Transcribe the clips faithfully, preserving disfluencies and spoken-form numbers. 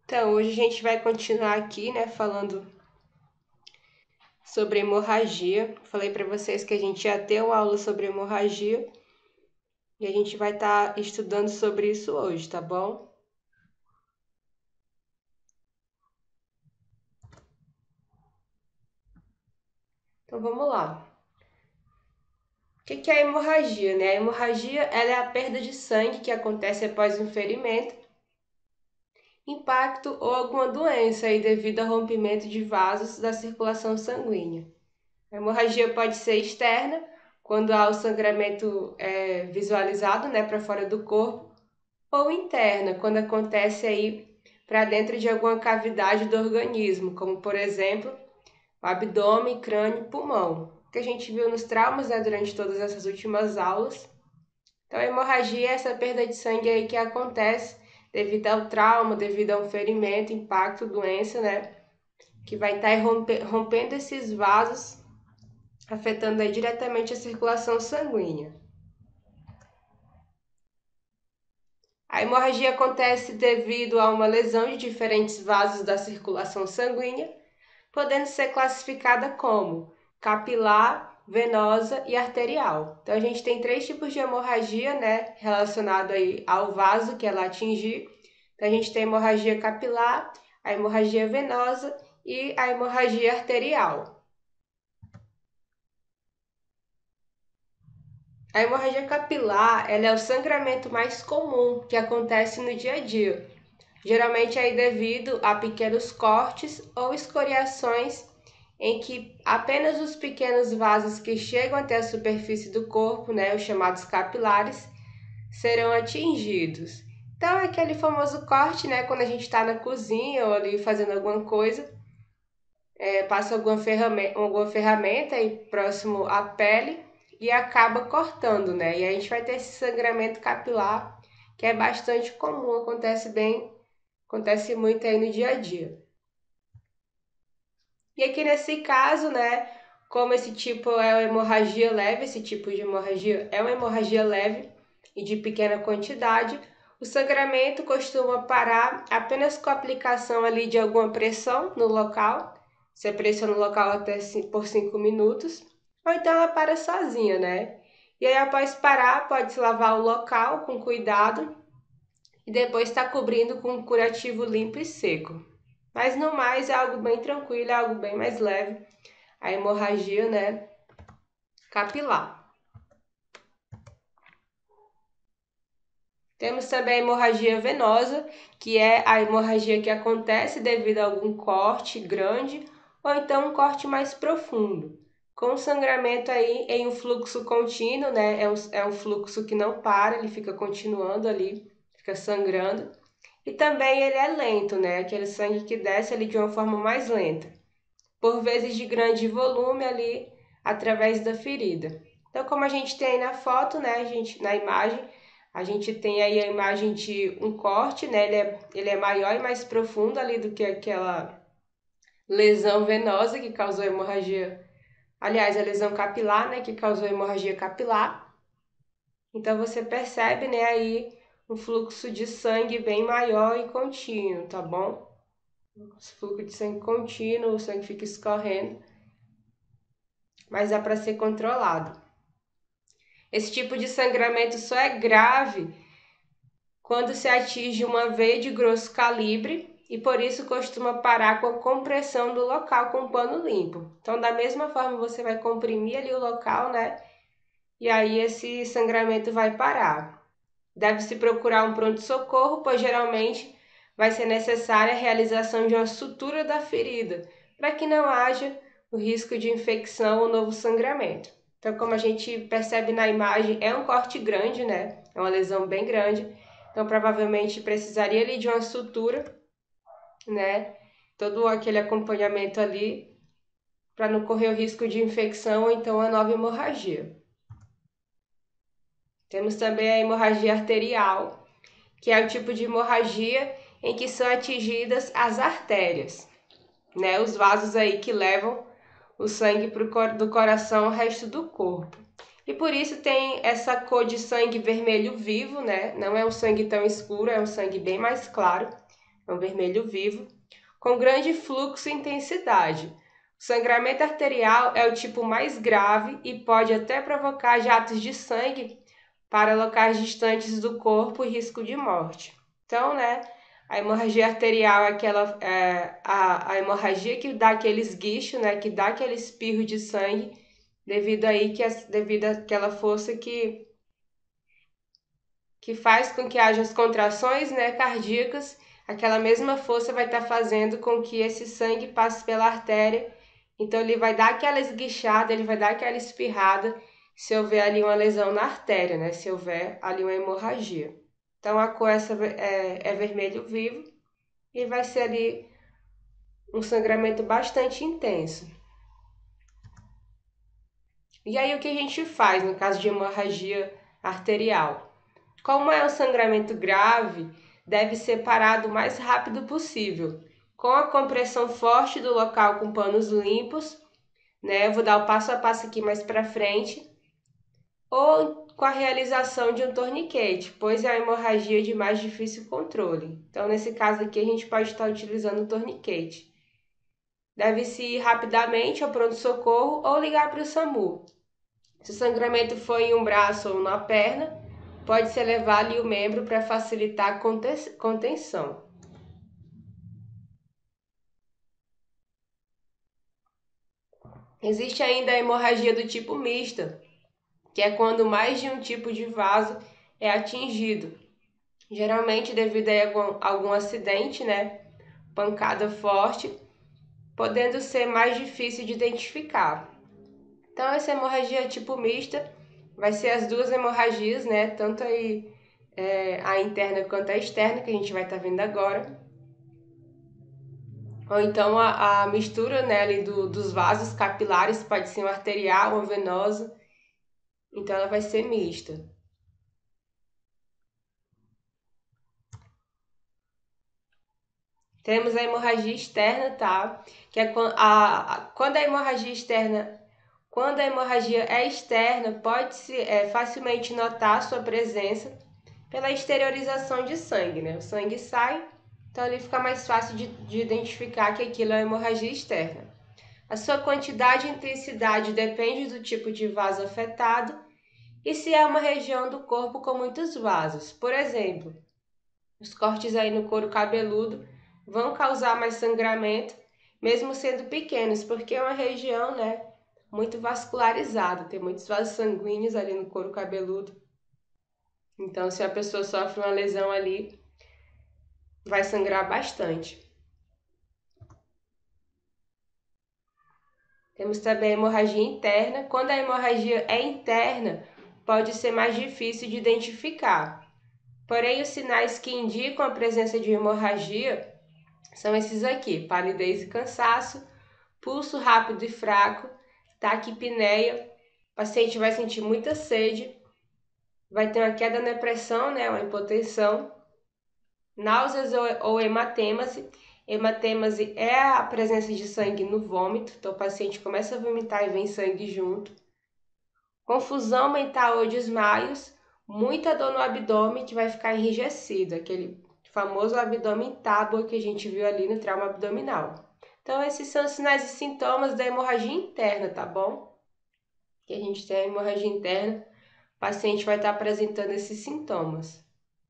Então, hoje a gente vai continuar aqui, né, falando sobre hemorragia. Falei para vocês que a gente ia ter uma aula sobre hemorragia e a gente vai estar tá estudando sobre isso hoje, tá bom? Então, vamos lá. O que é a hemorragia, né? A hemorragia, ela é a perda de sangue que acontece após um ferimento, impacto ou alguma doença aí devido ao rompimento de vasos da circulação sanguínea. A hemorragia pode ser externa, quando há o sangramento é, visualizado, né, para fora do corpo, ou interna, quando acontece aí para dentro de alguma cavidade do organismo, como por exemplo, o abdômen, crânio, pulmão, que a gente viu nos traumas, né, durante todas essas últimas aulas. Então, a hemorragia é essa perda de sangue aí que acontece devido ao trauma, devido a um ferimento, impacto, doença, né, que vai estar tá rompendo esses vasos, afetando aí diretamente a circulação sanguínea. A hemorragia acontece devido a uma lesão de diferentes vasos da circulação sanguínea, podendo ser classificada como capilar, venosa e arterial. Então a gente tem três tipos de hemorragia, né, relacionado aí ao vaso que ela atingir. Então a gente tem a hemorragia capilar, a hemorragia venosa e a hemorragia arterial. A hemorragia capilar, ela é o sangramento mais comum que acontece no dia a dia, geralmente aí devido a pequenos cortes ou escoriações em que apenas os pequenos vasos que chegam até a superfície do corpo, né, os chamados capilares, serão atingidos. Então é aquele famoso corte, né, quando a gente está na cozinha ou ali fazendo alguma coisa, é, passa alguma ferramenta, alguma ferramenta aí próximo à pele e acaba cortando, né? E a gente vai ter esse sangramento capilar, que é bastante comum, acontece bem, acontece muito aí no dia a dia. E aqui nesse caso, né, como esse tipo é uma hemorragia leve, esse tipo de hemorragia é uma hemorragia leve e de pequena quantidade, o sangramento costuma parar apenas com a aplicação ali de alguma pressão no local. Você pressiona no local até por cinco minutos, ou então ela para sozinha, né? E aí, após parar, pode-se lavar o local com cuidado e depois está cobrindo com um curativo limpo e seco. Mas no mais é algo bem tranquilo, é algo bem mais leve, a hemorragia, né, capilar. Temos também a hemorragia venosa, que é a hemorragia que acontece devido a algum corte grande ou então um corte mais profundo, com sangramento aí em um fluxo contínuo, né? É um, é um fluxo que não para, ele fica continuando ali, fica sangrando. E também ele é lento, né? Aquele sangue que desce ali de uma forma mais lenta, por vezes de grande volume ali através da ferida. Então, como a gente tem na foto, né, a gente, na imagem, a gente tem aí a imagem de um corte, né, ele é, ele é maior e mais profundo ali do que aquela lesão venosa que causou hemorragia, aliás, a lesão capilar, né, que causou hemorragia capilar. Então, você percebe, né, aí um fluxo de sangue bem maior e contínuo, tá bom? Fluxo de sangue contínuo, o sangue fica escorrendo, mas dá para ser controlado. Esse tipo de sangramento só é grave quando se atinge uma veia de grosso calibre e por isso costuma parar com a compressão do local com um pano limpo. Então, da mesma forma, você vai comprimir ali o local, né? E aí esse sangramento vai parar. Deve-se procurar um pronto-socorro, pois geralmente vai ser necessária a realização de uma sutura da ferida, para que não haja o risco de infecção ou novo sangramento. Então, como a gente percebe na imagem, é um corte grande, né? É uma lesão bem grande. Então, provavelmente precisaria ali de uma sutura, né? Todo aquele acompanhamento ali, para não correr o risco de infecção ou então a nova hemorragia. Temos também a hemorragia arterial, que é o tipo de hemorragia em que são atingidas as artérias, né? Os vasos aí que levam o sangue pro, do coração ao resto do corpo. E por isso tem essa cor de sangue vermelho vivo, né? Não é um sangue tão escuro, é um sangue bem mais claro. é um vermelho vivo, com grande fluxo e intensidade. O sangramento arterial é o tipo mais grave e pode até provocar jatos de sangue para locais distantes do corpo e risco de morte. Então, né, a hemorragia arterial é, aquela, é a, a hemorragia que dá aquele esguicho, né, que dá aquele espirro de sangue, devido aí que devido àquela força que que faz com que haja as contrações, né, cardíacas. Aquela mesma força vai estar fazendo com que esse sangue passe pela artéria. Então ele vai dar aquela esguichada, ele vai dar aquela espirrada se houver ali uma lesão na artéria, né, se houver ali uma hemorragia. Então a cor essa é, é vermelho vivo e vai ser ali um sangramento bastante intenso. E aí o que a gente faz no caso de hemorragia arterial? Como é um sangramento grave, deve ser parado o mais rápido possível, com a compressão forte do local com panos limpos, né? Eu vou dar o passo a passo aqui mais para frente, ou com a realização de um torniquete, pois é a hemorragia de mais difícil controle. Então, nesse caso aqui, a gente pode estar utilizando o torniquete. Deve-se ir rapidamente ao pronto-socorro ou ligar para o SAMU. Se o sangramento for em um braço ou na perna, pode-se elevar ali o membro para facilitar a contenção. Existe ainda a hemorragia do tipo mista, que é quando mais de um tipo de vaso é atingido, geralmente devido a algum, algum acidente, né? Pancada forte, podendo ser mais difícil de identificar. Então, essa hemorragia tipo mista vai ser as duas hemorragias, né? Tanto aí, é, a interna quanto a externa, que a gente vai estar vendo agora. Ou então a, a mistura, né, ali do, dos vasos capilares, pode ser uma arterial ou venosa, então ela vai ser mista. Temos a hemorragia externa, tá? Que é quando a, a, quando a hemorragia externa, quando a hemorragia é externa, pode-se é, facilmente notar sua presença pela exteriorização de sangue, né? O sangue sai, então ali fica mais fácil de, de identificar que aquilo é hemorragia externa. A sua quantidade e intensidade depende do tipo de vaso afetado e se é uma região do corpo com muitos vasos. Por exemplo, os cortes aí no couro cabeludo vão causar mais sangramento, mesmo sendo pequenos, porque é uma região, né, muito vascularizada, tem muitos vasos sanguíneos ali no couro cabeludo. Então, se a pessoa sofre uma lesão ali, vai sangrar bastante. Temos também a hemorragia interna. Quando a hemorragia é interna, pode ser mais difícil de identificar. Porém, os sinais que indicam a presença de hemorragia são esses aqui: palidez e cansaço, pulso rápido e fraco, taquipneia, o paciente vai sentir muita sede, vai ter uma queda na pressão, né, uma hipotensão, náuseas ou, ou hematêmase. Hematêmase é a presença de sangue no vômito, então o paciente começa a vomitar e vem sangue junto. Confusão mental ou desmaios, muita dor no abdômen que vai ficar enrijecido, aquele famoso abdômen tábua que a gente viu ali no trauma abdominal. Então, esses são os sinais e sintomas da hemorragia interna, tá bom? Que a gente tem a hemorragia interna, o paciente vai estar apresentando esses sintomas.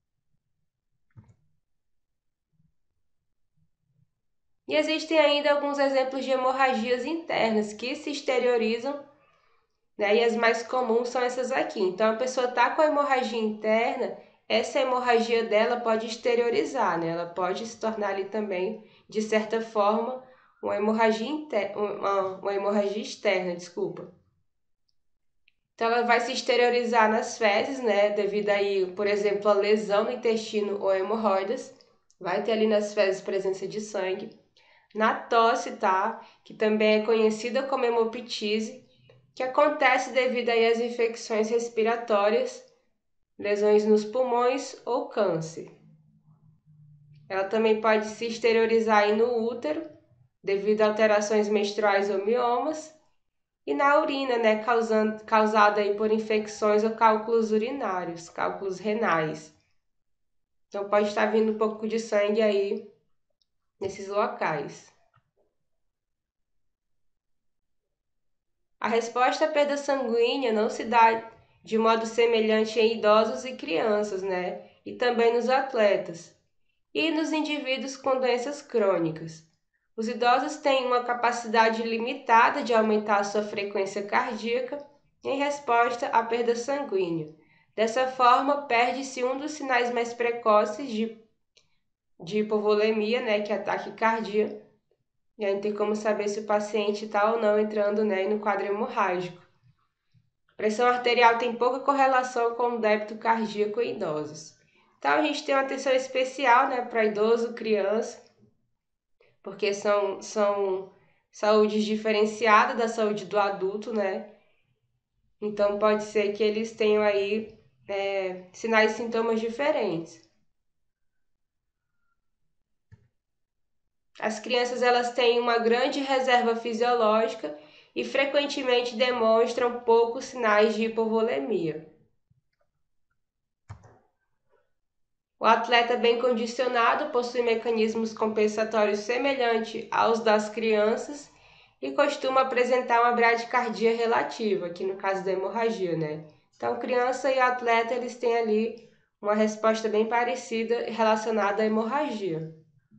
E existem ainda alguns exemplos de hemorragias internas que se exteriorizam, né? E as mais comuns são essas aqui. Então, a pessoa está com a hemorragia interna, essa hemorragia dela pode exteriorizar, né? Ela pode se tornar ali também, de certa forma, uma hemorragia, inter... uma, uma hemorragia externa, desculpa. Então, ela vai se exteriorizar nas fezes, né? Devido aí, por exemplo, a lesão no intestino ou hemorroidas. Vai ter ali nas fezes presença de sangue. Na tosse, tá? Que também é conhecida como hemoptise, que acontece devido aí às infecções respiratórias, lesões nos pulmões ou câncer. Ela também pode se exteriorizar aí no útero, devido a alterações menstruais ou miomas, e na urina, né, causando, causada aí por infecções ou cálculos urinários, cálculos renais. Então pode estar vindo um pouco de sangue aí nesses locais. A resposta à perda sanguínea não se dá de modo semelhante em idosos e crianças, né? E também nos atletas e nos indivíduos com doenças crônicas. Os idosos têm uma capacidade limitada de aumentar sua frequência cardíaca em resposta à perda sanguínea. Dessa forma, perde-se um dos sinais mais precoces de, de hipovolemia, né, que é a taquicardia. E aí não tem como saber se o paciente está ou não entrando, né, no quadro hemorrágico. Pressão arterial tem pouca correlação com o débito cardíaco em idosos. Então, a gente tem uma atenção especial, né, para idoso, criança, porque são, são saúdes diferenciadas da saúde do adulto, né? Então, pode ser que eles tenham aí é, sinais e sintomas diferentes. As crianças, elas têm uma grande reserva fisiológica e frequentemente demonstram poucos sinais de hipovolemia. O atleta bem condicionado possui mecanismos compensatórios semelhantes aos das crianças e costuma apresentar uma bradicardia relativa, aqui no caso da hemorragia, né? Então, criança e atleta, eles têm ali uma resposta bem parecida relacionada à hemorragia.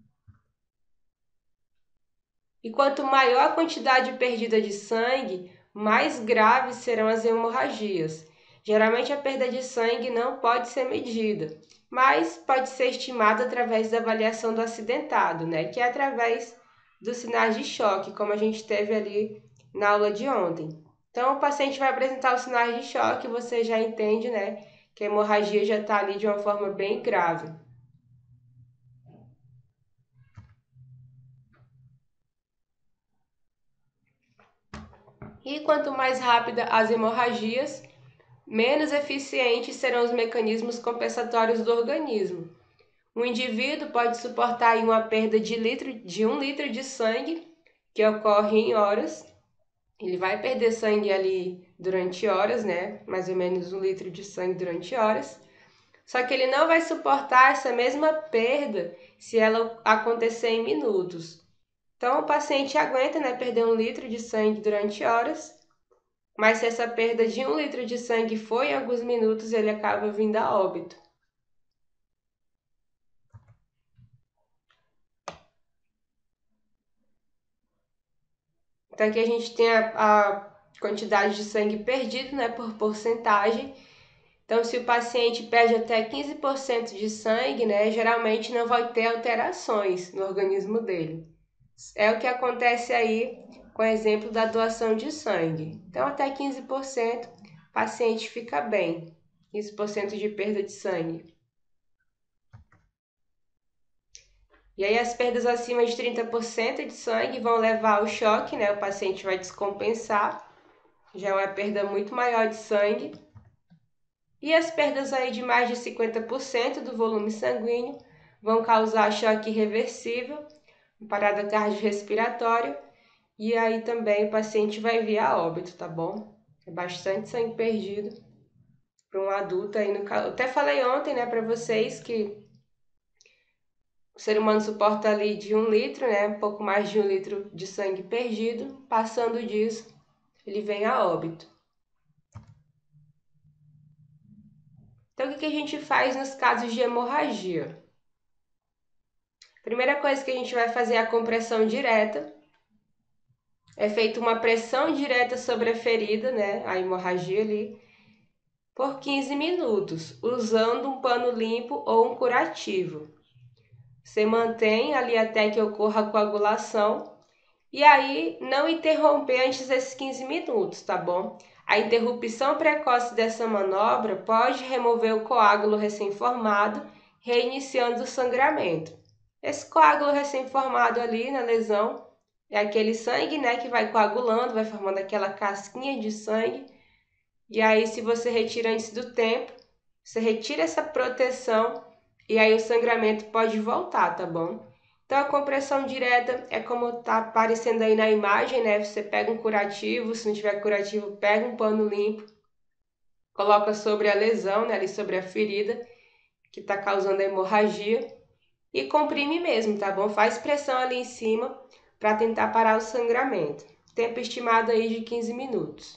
E quanto maior a quantidade perdida de sangue, mais graves serão as hemorragias. Geralmente a perda de sangue não pode ser medida, mas pode ser estimada através da avaliação do acidentado, né? Que é através dos sinais de choque, como a gente teve ali na aula de ontem. Então, o paciente vai apresentar os sinais de choque, você já entende, né? Que a hemorragia já está ali de uma forma bem grave. E quanto mais rápida as hemorragias, menos eficientes serão os mecanismos compensatórios do organismo. O indivíduo pode suportar uma perda de, litro, de um litro de sangue, que ocorre em horas. Ele vai perder sangue ali durante horas, né? Mais ou menos um litro de sangue durante horas. Só que ele não vai suportar essa mesma perda se ela acontecer em minutos. Então, o paciente aguenta, né, perder um litro de sangue durante horas, mas se essa perda de um litro de sangue foi em alguns minutos, ele acaba vindo a óbito. Então, aqui a gente tem a, a quantidade de sangue perdido, né, por porcentagem. Então, se o paciente perde até quinze por cento de sangue, né, geralmente não vai ter alterações no organismo dele. É o que acontece aí com o exemplo da doação de sangue. Então, até quinze por cento, o paciente fica bem. quinze por cento de perda de sangue. E aí, as perdas acima de trinta por cento de sangue vão levar ao choque, né? O paciente vai descompensar. Já é uma perda muito maior de sangue. E as perdas aí de mais de cinquenta por cento do volume sanguíneo vão causar choque irreversível, parada cardiorrespiratória, e aí também o paciente vai vir a óbito, tá bom? É bastante sangue perdido para um adulto aí no caso. Eu até falei ontem, né, para vocês que o ser humano suporta ali de um litro, né, um pouco mais de um litro de sangue perdido. Passando disso, ele vem a óbito. Então, o que a gente faz nos casos de hemorragia? Primeira coisa que a gente vai fazer é a compressão direta. É feita uma pressão direta sobre a ferida, né, a hemorragia ali, por quinze minutos, usando um pano limpo ou um curativo. Você mantém ali até que ocorra a coagulação e aí não interromper antes desses quinze minutos, tá bom? A interrupção precoce dessa manobra pode remover o coágulo recém-formado, reiniciando o sangramento. Esse coágulo recém-formado ali na lesão é aquele sangue, né, que vai coagulando, vai formando aquela casquinha de sangue. E aí, se você retira antes do tempo, você retira essa proteção e aí o sangramento pode voltar, tá bom? Então, a compressão direta é como tá aparecendo aí na imagem, né? Você pega um curativo, se não tiver curativo, pega um pano limpo, coloca sobre a lesão, né? Ali sobre a ferida que tá causando a hemorragia. e comprime mesmo, tá bom? Faz pressão ali em cima para tentar parar o sangramento. Tempo estimado aí de quinze minutos.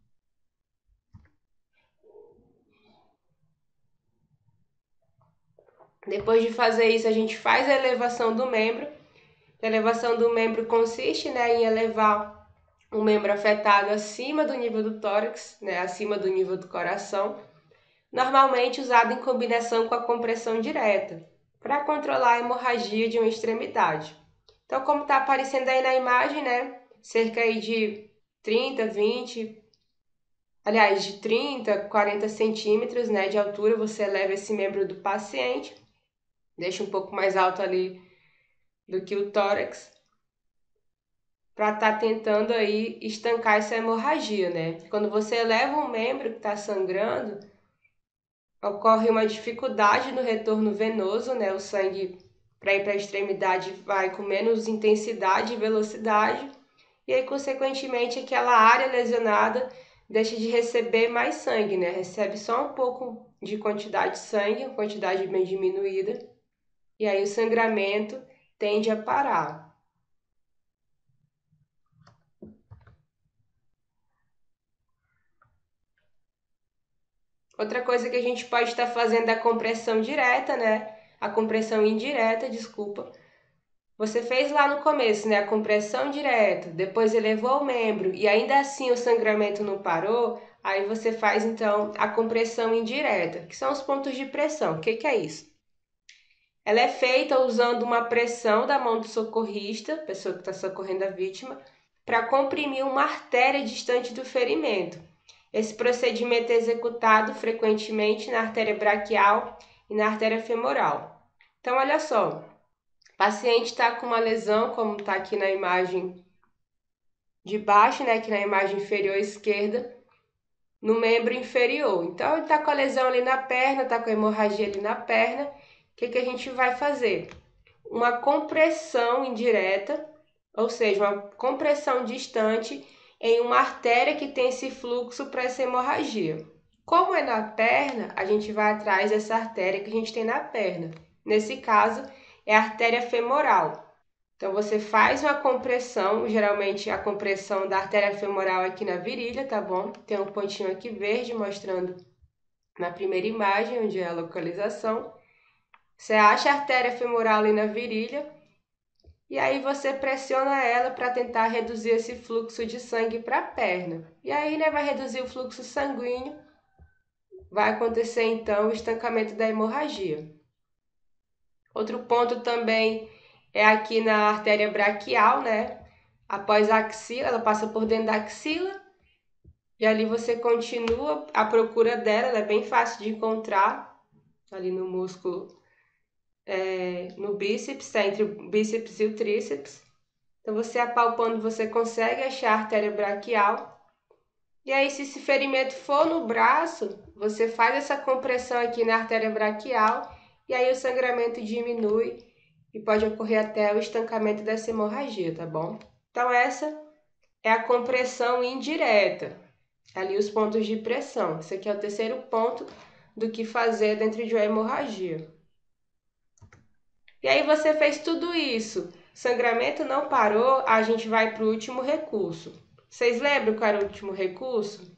Depois de fazer isso, a gente faz a elevação do membro. A elevação do membro consiste, né, em elevar o membro afetado acima do nível do tórax, né, acima do nível do coração, normalmente usado em combinação com a compressão direta, para controlar a hemorragia de uma extremidade. Então, como está aparecendo aí na imagem, né, cerca aí de trinta, vinte, aliás, de trinta, quarenta centímetros, né, de altura, você eleva esse membro do paciente, deixa um pouco mais alto ali do que o tórax, para estar tá tentando aí estancar essa hemorragia, né? Quando você eleva um membro que está sangrando, ocorre uma dificuldade no retorno venoso, né? O sangue para ir para a extremidade vai com menos intensidade e velocidade, e aí, consequentemente, aquela área lesionada deixa de receber mais sangue, né? Recebe só um pouco de quantidade de sangue, uma quantidade bem diminuída, e aí o sangramento tende a parar. Outra coisa que a gente pode estar fazendo é a compressão direta, né? A compressão indireta, desculpa. Você fez lá no começo, né? A compressão direta, depois elevou o membro e ainda assim o sangramento não parou, aí você faz então a compressão indireta, que são os pontos de pressão. O que que é isso? Ela é feita usando uma pressão da mão do socorrista, pessoa que está socorrendo a vítima, para comprimir uma artéria distante do ferimento. Esse procedimento é executado frequentemente na artéria braquial e na artéria femoral. Então, olha só, o paciente está com uma lesão, como está aqui na imagem de baixo, né, aqui na imagem inferior esquerda, no membro inferior. Então, ele está com a lesão ali na perna, está com a hemorragia ali na perna. O que, que a gente vai fazer? Uma compressão indireta, ou seja, uma compressão distante em uma artéria que tem esse fluxo para essa hemorragia. Como é na perna, a gente vai atrás dessa artéria que a gente tem na perna. Nesse caso, é a artéria femoral. Então, você faz uma compressão, geralmente a compressão da artéria femoral aqui na virilha, tá bom? Tem um pontinho aqui verde mostrando na primeira imagem, onde é a localização. Você acha a artéria femoral ali na virilha e aí você pressiona ela para tentar reduzir esse fluxo de sangue para a perna. E aí, né, vai reduzir o fluxo sanguíneo, vai acontecer então o estancamento da hemorragia. Outro ponto também é aqui na artéria braquial, né? Após a axila, ela passa por dentro da axila e ali você continua a procura dela, ela é bem fácil de encontrar ali no músculo, é, no bíceps, tá entre o bíceps e o tríceps. Então, você apalpando, você consegue achar a artéria braquial. E aí, se esse ferimento for no braço, você faz essa compressão aqui na artéria braquial e aí o sangramento diminui e pode ocorrer até o estancamento dessa hemorragia, tá bom? Então, essa é a compressão indireta. Ali os pontos de pressão. Esse aqui é o terceiro ponto do que fazer dentro de uma hemorragia. E aí você fez tudo isso, sangramento não parou, a gente vai para o último recurso. Vocês lembram qual era o último recurso?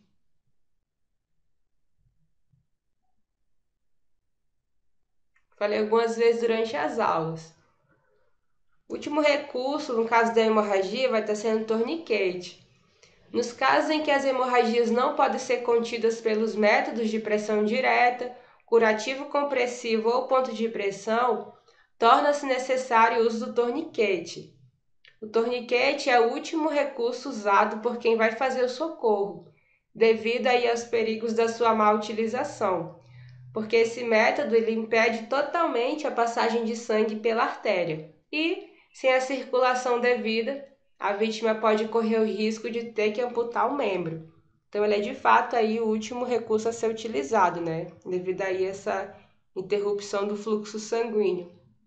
Falei algumas vezes durante as aulas. O último recurso, no caso da hemorragia, vai estar sendo torniquete. Nos casos em que as hemorragias não podem ser contidas pelos métodos de pressão direta, curativo compressivo ou ponto de pressão, torna-se necessário o uso do torniquete. O torniquete é o último recurso usado por quem vai fazer o socorro, devido aí aos perigos da sua má utilização, porque esse método ele impede totalmente a passagem de sangue pela artéria e, sem a circulação devida, a vítima pode correr o risco de ter que amputar o membro. Então, ele é de fato aí o último recurso a ser utilizado, né? Devido aí a essa interrupção do fluxo sanguíneo.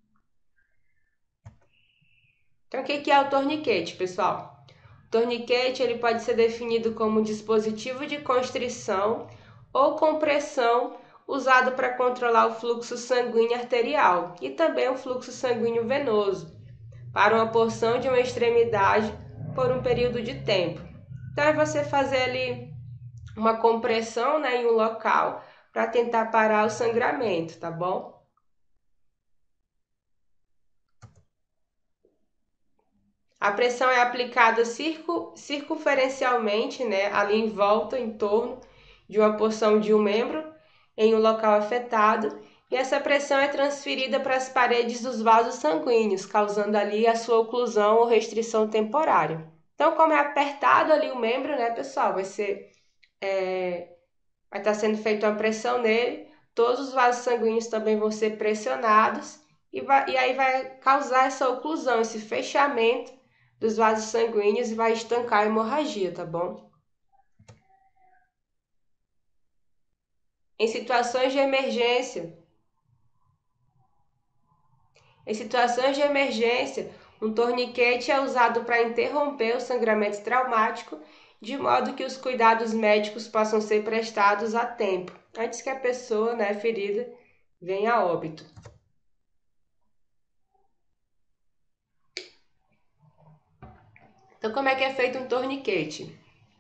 Então, o que é o torniquete, pessoal? O torniquete ele pode ser definido como um dispositivo de constrição ou compressão usado para controlar o fluxo sanguíneo arterial e também o fluxo sanguíneo venoso, para uma porção de uma extremidade por um período de tempo. Então é você fazer ali uma compressão, né, em um local para tentar parar o sangramento, tá bom? A pressão é aplicada circun, circunferencialmente, né, ali em volta, em torno de uma porção de um membro em um local afetado, e essa pressão é transferida para as paredes dos vasos sanguíneos, causando ali a sua oclusão ou restrição temporária. Então, como é apertado ali o membro, né, pessoal, vai ser é, vai estar sendo feita uma pressão nele, todos os vasos sanguíneos também vão ser pressionados e, vai, e aí vai causar essa oclusão, esse fechamento dos vasos sanguíneos e vai estancar a hemorragia, tá bom? Em situações de emergência, em situações de emergência, um torniquete é usado para interromper o sangramento traumático, de modo que os cuidados médicos possam ser prestados a tempo, antes que a pessoa, né, ferida, venha a óbito. Então, como é que é feito um torniquete?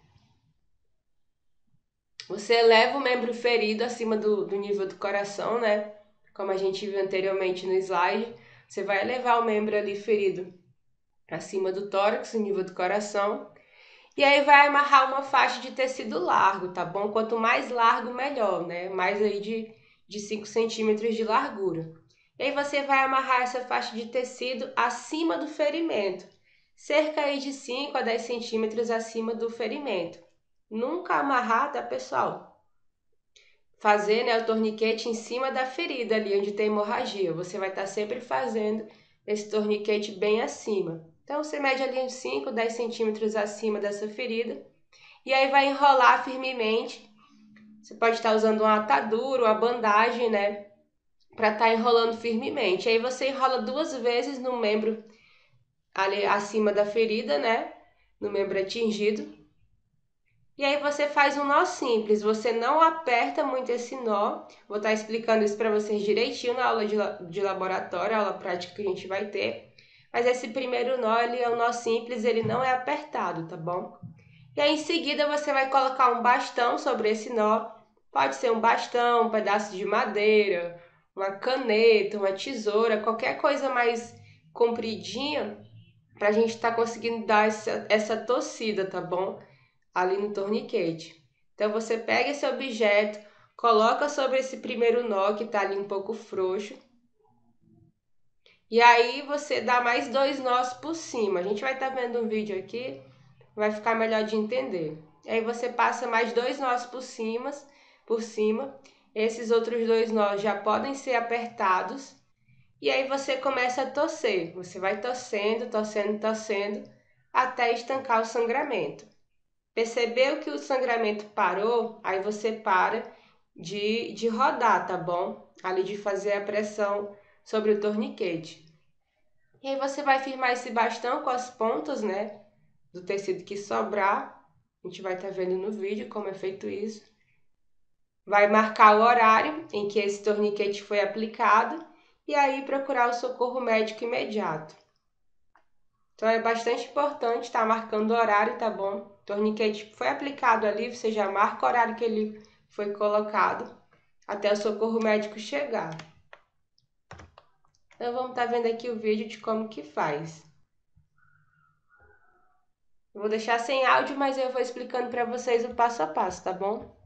Você eleva o membro ferido acima do, do nível do coração, né? Como a gente viu anteriormente no slide, você vai elevar o membro ali ferido acima do tórax, no nível do coração, e aí vai amarrar uma faixa de tecido largo, tá bom? Quanto mais largo, melhor, né? Mais aí de, de cinco centímetros de largura. E aí você vai amarrar essa faixa de tecido acima do ferimento, cerca aí de cinco a dez centímetros acima do ferimento. Nunca amarrar, tá, pessoal? Fazer, né, o torniquete em cima da ferida ali, onde tem hemorragia. Você vai estar sempre fazendo esse torniquete bem acima. Então, você mede ali uns cinco, dez centímetros acima dessa ferida. E aí vai enrolar firmemente. Você pode estar usando uma atadura, uma bandagem, né? Para estar enrolando firmemente. Aí você enrola duas vezes no membro ali acima da ferida, né? No membro atingido. E aí você faz um nó simples, você não aperta muito esse nó. Vou estar explicando isso para vocês direitinho na aula de, de laboratório, a aula prática que a gente vai ter. Mas esse primeiro nó, ele é um nó simples, ele não é apertado, tá bom? E aí em seguida você vai colocar um bastão sobre esse nó. Pode ser um bastão, um pedaço de madeira, uma caneta, uma tesoura, qualquer coisa mais compridinha para a gente estar conseguindo dar essa, essa torcida, tá bom? Ali no torniquete. Então você pega esse objeto, coloca sobre esse primeiro nó que está ali um pouco frouxo. E aí você dá mais dois nós por cima. A gente vai estar tá vendo um vídeo aqui, vai ficar melhor de entender. Aí você passa mais dois nós por cima, por cima. Esses outros dois nós já podem ser apertados. E aí você começa a torcer. Você vai torcendo, torcendo, torcendo, até estancar o sangramento. Percebeu que o sangramento parou, aí você para de, de rodar, tá bom? Ali de fazer a pressão sobre o torniquete. E aí você vai firmar esse bastão com as pontas, né, do tecido que sobrar. A gente vai estar tá vendo no vídeo como é feito isso. Vai marcar o horário em que esse torniquete foi aplicado e aí procurar o socorro médico imediato. Então é bastante importante estar tá marcando o horário, tá bom? O torniquete foi aplicado ali, você já marca o horário que ele foi colocado até o socorro médico chegar. Então vamos estar tá vendo aqui o vídeo de como que faz. Eu vou deixar sem áudio, mas eu vou explicando para vocês o passo a passo, tá bom?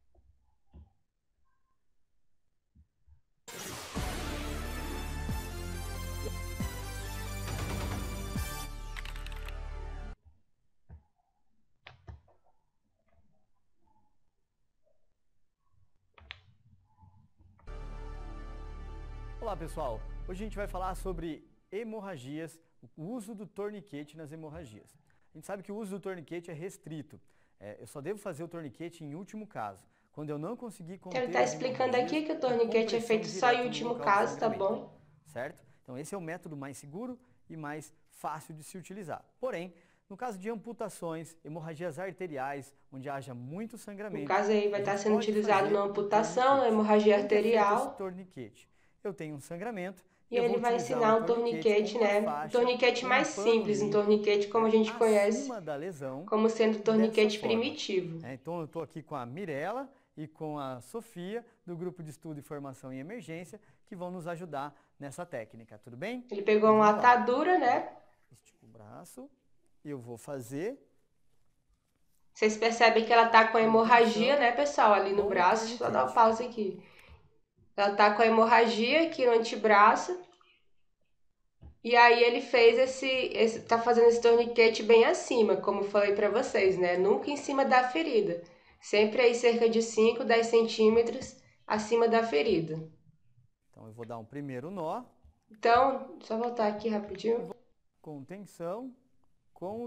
Olá pessoal, hoje a gente vai falar sobre hemorragias, o uso do torniquete nas hemorragias. A gente sabe que o uso do torniquete é restrito, é, eu só devo fazer o torniquete em último caso, quando eu não conseguir conter. Então ele está explicando aqui que o torniquete é feito só em último caso, tá bom? Certo? Então esse é o método mais seguro e mais fácil de se utilizar. Porém, No caso de amputações, hemorragias arteriais, onde haja muito sangramento, no caso aí vai a estar gente sendo pode utilizado fazer na o amputação, na torniquete. hemorragia Como que é feito esse arterial. torniquete? Eu tenho um sangramento, E eu vou ele vai utilizar ensinar um um torniquete com torniquete, uma né? O faixa, torniquete com um mais pano simples, um limpo, torniquete como né, a gente conhece, acima da lesão, como sendo dessa torniquete forma. primitivo. É, então eu estou aqui com a Mirella e com a Sofia, do Grupo de Estudo e Formação em Emergência, que vão nos ajudar nessa técnica, tudo bem? Ele pegou Então, uma vamos lá. atadura, né? Estico o braço, eu vou fazer Vocês percebem que ela tá com a hemorragia, contenção né, pessoal, ali no com o braço. Só dar uma torniquete. pausa aqui. Ela tá com a hemorragia aqui no antebraço. E aí ele fez esse, esse tá fazendo esse torniquete bem acima, como eu falei pra vocês, né? Nunca em cima da ferida. Sempre aí cerca de cinco, dez centímetros acima da ferida. Então eu vou dar um primeiro nó. Então, só voltar aqui rapidinho. Contenção com o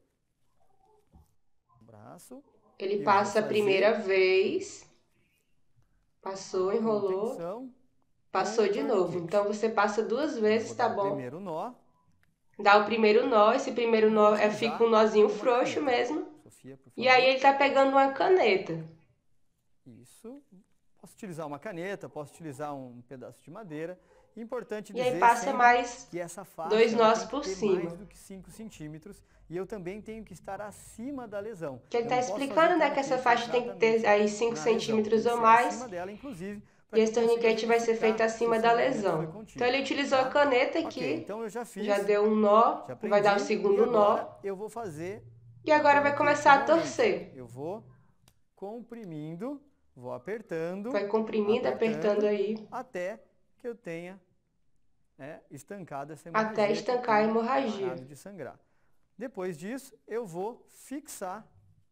braço. Ele Eu passa a vou primeira fazer vez. Passou, enrolou. contenção com Passou o de novo. torniquete. Então você passa duas Eu vezes, vou tá dar o bom? primeiro nó. Dá o primeiro nó. Esse primeiro E vou nó é, utilizar fica um nozinho uma frouxo caneta. mesmo. Sofia, por E aí favor. ele tá pegando uma caneta. Isso. Posso utilizar uma caneta, posso utilizar um pedaço de madeira. Importante E aí dizer passa sempre mais que essa faixa dois ela nós tem que por ter cima. mais do que cinco centímetros e eu também tenho que estar acima da lesão. Que ele Eu tá não posso fazer explicando, né, que essa torniquete faixa tem que ter exatamente aí cinco na lesão, centímetros tem que ou ser mais. acima dela, inclusive, para E que esse eu consiga torniquete vai ser feito verificar se acima o da sangramento foi lesão. contido, Então ele utilizou tá? a caneta Ok, aqui. então eu já fiz, Já deu um nó. já Vai dar o aprendi, e segundo agora nó. eu vou fazer E o agora vai torniquete começar a realmente. torcer. Eu vou comprimindo, vou apertando, Vai comprimindo, apertando aí. até que eu tenha é, estancado essa hemorragia. Até estancar a hemorragia. Parado de sangrar. Depois disso, eu vou fixar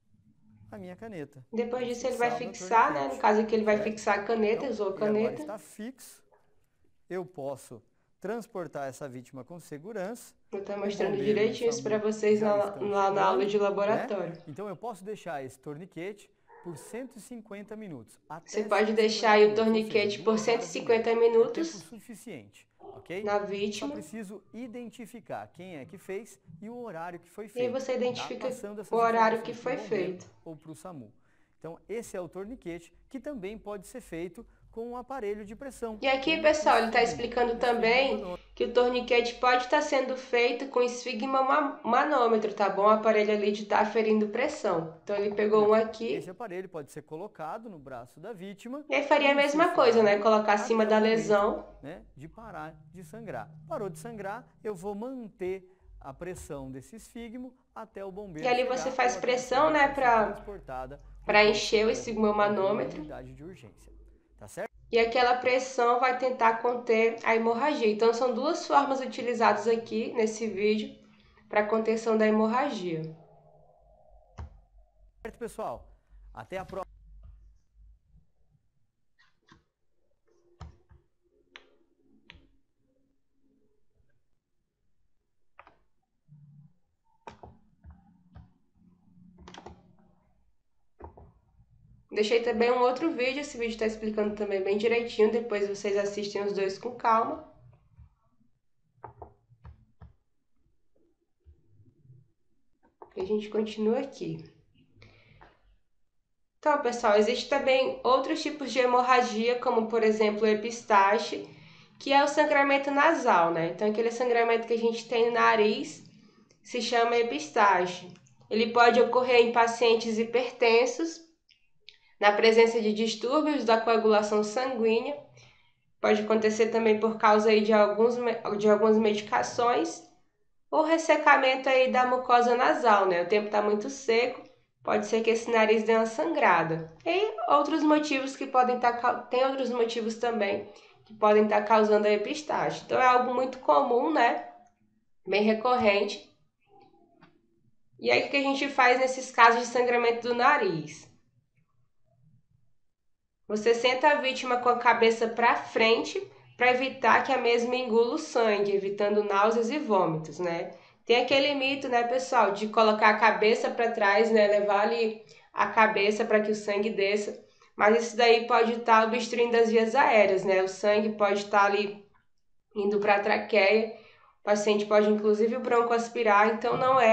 a minha caneta. Depois disso ele Fixar vai o meu fixar, né? torniquete, No caso aqui ele vai certo? fixar a caneta, Então, usou a ele agora caneta. está fixo. Eu posso transportar essa vítima com segurança. Eu estou O mostrando bombeiro e o direitinho isso para SAMU vocês já lá, estão lá na aula chegando, de né? laboratório. Então eu posso deixar esse torniquete por cento e cinquenta minutos. Até Você pode cento e deixar cinquenta aí o minutos, ou torniquete seja, por duas cento e horas e cinquenta meia. É minutos tempo suficiente, ok? na Só vítima. preciso identificar quem é que fez e o horário que foi E aí feito. você identifica tá? Passando essas o horário que informações foi pro bombeiro feito. ou para o SAMU. Então esse é o torniquete que também pode ser feito com um aparelho de pressão. E aqui, como pessoal, ele está esfigma. explicando Esfigma também manômetro. que o torniquete pode estar sendo feito com esfigma manômetro, tá bom? O aparelho ali de estar aferindo pressão. Então ele pegou um aqui. Esse aparelho pode ser colocado no braço da vítima. E aí faria a mesma insuflado coisa, né? Colocar acima até da o momento, lesão. né, de parar de sangrar. Parou de sangrar, eu vou manter a pressão desse esfigmo até o bombeiro E ali chegar, você faz ou até pressão, essa né, vítima pra- ser transportada para pro encher o pronto-socorro, esfigmomanômetro. ou pra unidade de urgência. Tá certo? E aquela pressão vai tentar conter a hemorragia. Então são duas formas utilizadas aqui nesse vídeo para contenção da hemorragia. Certo, pessoal? Até a próxima. Deixei também um outro vídeo, esse vídeo está explicando também bem direitinho, depois vocês assistem os dois com calma. E a gente continua aqui. Então, pessoal, existe também outros tipos de hemorragia, como por exemplo o epistaxe, que é o sangramento nasal, né? Então, aquele sangramento que a gente tem no nariz se chama epistaxe. Ele pode ocorrer em pacientes hipertensos, na presença de distúrbios da coagulação sanguínea, pode acontecer também por causa aí de, alguns, de algumas medicações, ou ressecamento aí da mucosa nasal, né? O tempo está muito seco, pode ser que esse nariz dê uma sangrada. E outros motivos que podem estar, tem outros motivos também que podem estar causando a epistaxe. Então é algo muito comum, né? Bem recorrente. E aí o que a gente faz nesses casos de sangramento do nariz? Você senta a vítima com a cabeça para frente para evitar que a mesma engula o sangue, evitando náuseas e vômitos, né? Tem aquele mito, né, pessoal, de colocar a cabeça para trás, né, levar ali a cabeça para que o sangue desça, mas isso daí pode estar obstruindo as vias aéreas, né? O sangue pode estar ali indo para a traqueia, o paciente pode inclusive broncoaspirar, então não é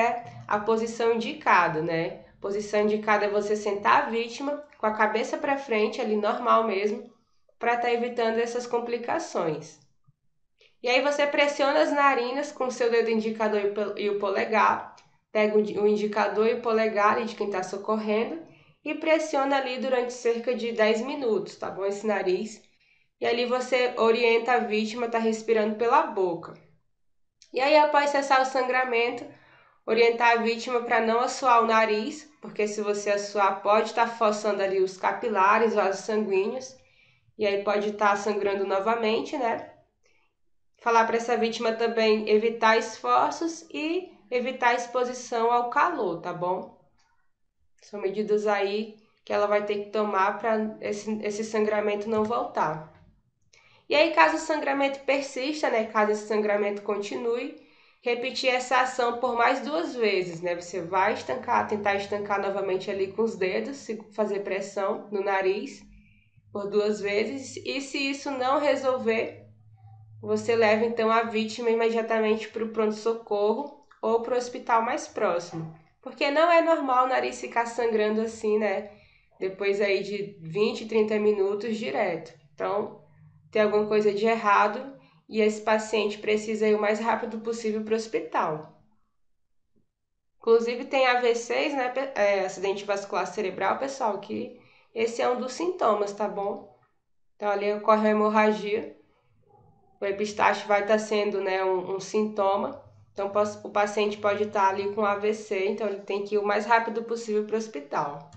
a posição indicada, né? A posição indicada é você sentar a vítima com a cabeça para frente, ali normal mesmo, para estar tá evitando essas complicações. E aí você pressiona as narinas com o seu dedo indicador e o polegar, pega o indicador e o polegar ali de quem está socorrendo e pressiona ali durante cerca de dez minutos, tá bom? Esse nariz. E ali você orienta a vítima a estar tá respirando pela boca. E aí, após cessar o sangramento, orientar a vítima para não assoar o nariz, porque se você assoar pode estar tá forçando ali os capilares, vasos sanguíneos, e aí pode estar tá sangrando novamente, né? Falar para essa vítima também evitar esforços e evitar exposição ao calor, tá bom? São medidas aí que ela vai ter que tomar para esse, esse sangramento não voltar. E aí, caso o sangramento persista, né? Caso esse sangramento continue, repetir essa ação por mais duas vezes, né? Você vai estancar, tentar estancar novamente ali com os dedos, fazer pressão no nariz por duas vezes. E se isso não resolver, você leva então a vítima imediatamente para o pronto-socorro ou para o hospital mais próximo. Porque não é normal o nariz ficar sangrando assim, né? Depois aí de vinte, trinta minutos direto. Então, tem alguma coisa de errado e esse paciente precisa ir o mais rápido possível para o hospital. Inclusive tem A V Cs, né? É, acidente vascular cerebral, pessoal, que esse é um dos sintomas, tá bom? Então ali ocorre a hemorragia. O epistaxe vai estar sendo, né, um, um sintoma, então o paciente pode estar ali com A V C, então ele tem que ir o mais rápido possível para o hospital.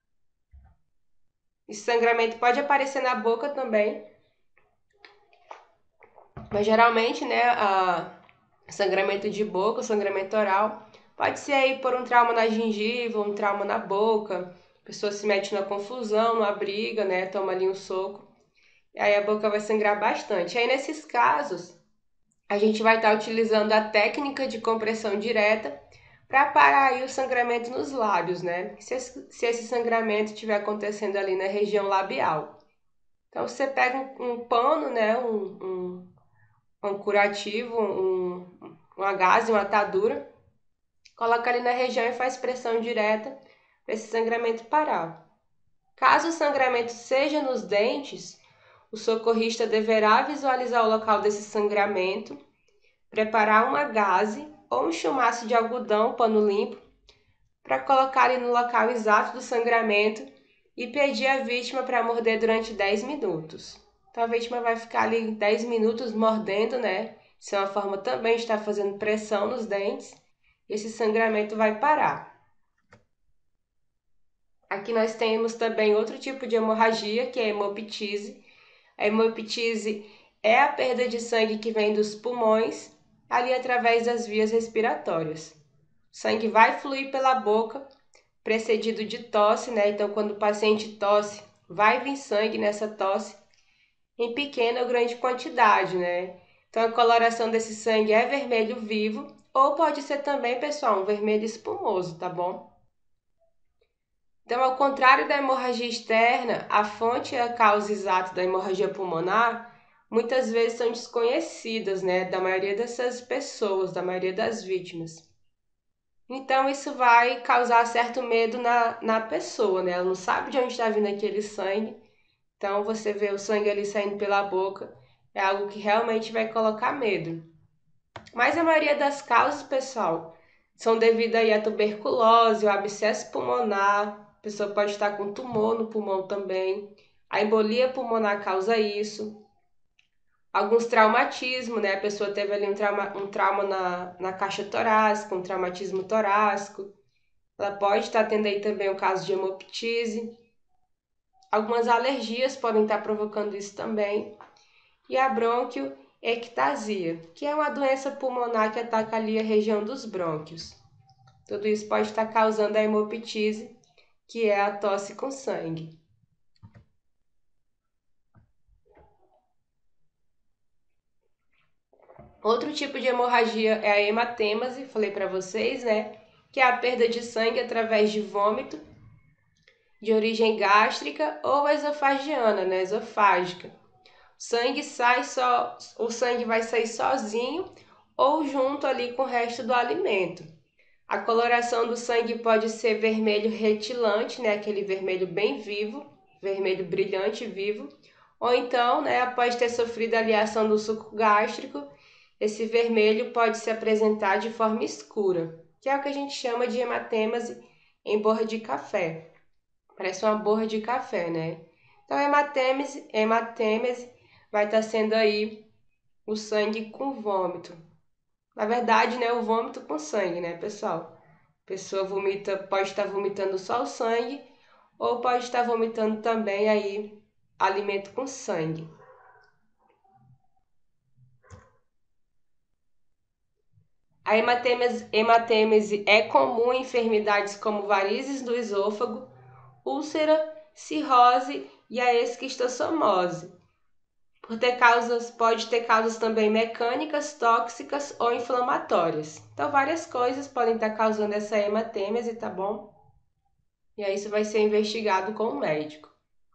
Esse sangramento pode aparecer na boca também, mas geralmente, né, a sangramento de boca, sangramento oral, pode ser aí por um trauma na gengiva, um trauma na boca, a pessoa se mete na confusão, numa briga, né, toma ali um soco, e aí a boca vai sangrar bastante. Aí nesses casos, a gente vai estar utilizando a técnica de compressão direta para parar aí o sangramento nos lábios, né? Se esse, se esse sangramento estiver acontecendo ali na região labial. Então, você pega um, um pano, né? Um, um, um curativo, um, uma gaze, uma atadura, coloca ali na região e faz pressão direta para esse sangramento parar. Caso o sangramento seja nos dentes, o socorrista deverá visualizar o local desse sangramento, preparar uma gaze ou um chumaço de algodão, pano limpo, para colocar ali no local exato do sangramento e pedir à vítima para morder durante dez minutos. Então a vítima vai ficar ali dez minutos mordendo, né? Isso é uma forma também de estar fazendo pressão nos dentes. E esse sangramento vai parar. Aqui nós temos também outro tipo de hemorragia, que é a hemoptise. A hemoptise é a perda de sangue que vem dos pulmões ali através das vias respiratórias. O sangue vai fluir pela boca, precedido de tosse, né? Então, quando o paciente tosse, vai vir sangue nessa tosse em pequena ou grande quantidade, né? Então, a coloração desse sangue é vermelho vivo ou pode ser também, pessoal, um vermelho espumoso, tá bom? Então, ao contrário da hemorragia externa, a fonte e a causa exata da hemorragia pulmonar muitas vezes são desconhecidas, né, da maioria dessas pessoas, da maioria das vítimas. Então, isso vai causar certo medo na, na pessoa, né? Ela não sabe de onde está vindo aquele sangue. Então, você vê o sangue ali saindo pela boca, é algo que realmente vai colocar medo. Mas a maioria das causas, pessoal, são devido aí à tuberculose, ao abscesso pulmonar. A pessoa pode estar com tumor no pulmão também. A embolia pulmonar causa isso. Alguns traumatismos, né? A pessoa teve ali um trauma, um trauma na, na caixa torácica, um traumatismo torácico. Ela pode estar tendo aí também o caso de hemoptise. Algumas alergias podem estar provocando isso também. E a bronquioectasia, que é uma doença pulmonar que ataca ali a região dos brônquios. Tudo isso pode estar causando a hemoptise, que é a tosse com sangue. Outro tipo de hemorragia é a hematêmese, falei para vocês, né? Que é a perda de sangue através de vômito, de origem gástrica ou esofagiana, né? Esofágica. O sangue sai só, o sangue vai sair sozinho ou junto ali com o resto do alimento. A coloração do sangue pode ser vermelho retilante, né, aquele vermelho bem vivo, vermelho brilhante vivo, ou então, né, após ter sofrido ali a ação do suco gástrico, esse vermelho pode se apresentar de forma escura, que é o que a gente chama de hematêmese em borra de café. Parece uma borra de café, né? Então, hematêmese, hematêmese vai estar sendo aí o sangue com vômito. Na verdade, né, o vômito com sangue, né, pessoal? A pessoa vomita, pode estar vomitando só o sangue ou pode estar vomitando também aí alimento com sangue. A hematêmese, hematêmese é comum em enfermidades como varizes do esôfago, úlcera, cirrose e a esquistossomose. Por ter causas, pode ter causas também mecânicas, tóxicas ou inflamatórias. Então, várias coisas podem estar causando essa hematêmese, tá bom? E aí isso vai ser investigado com o médico.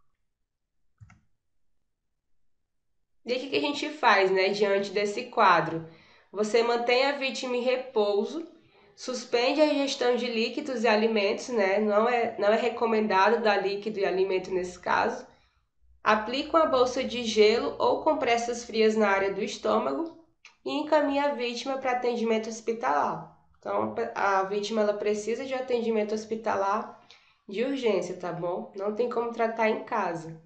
E o que a gente faz, né, diante desse quadro? Você mantém a vítima em repouso, suspende a ingestão de líquidos e alimentos, né? Não é, não é recomendado dar líquido e alimento nesse caso. Aplica uma bolsa de gelo ou compressas frias na área do estômago e encaminha a vítima para atendimento hospitalar. Então, a vítima ela precisa de atendimento hospitalar de urgência, tá bom? Não tem como tratar em casa.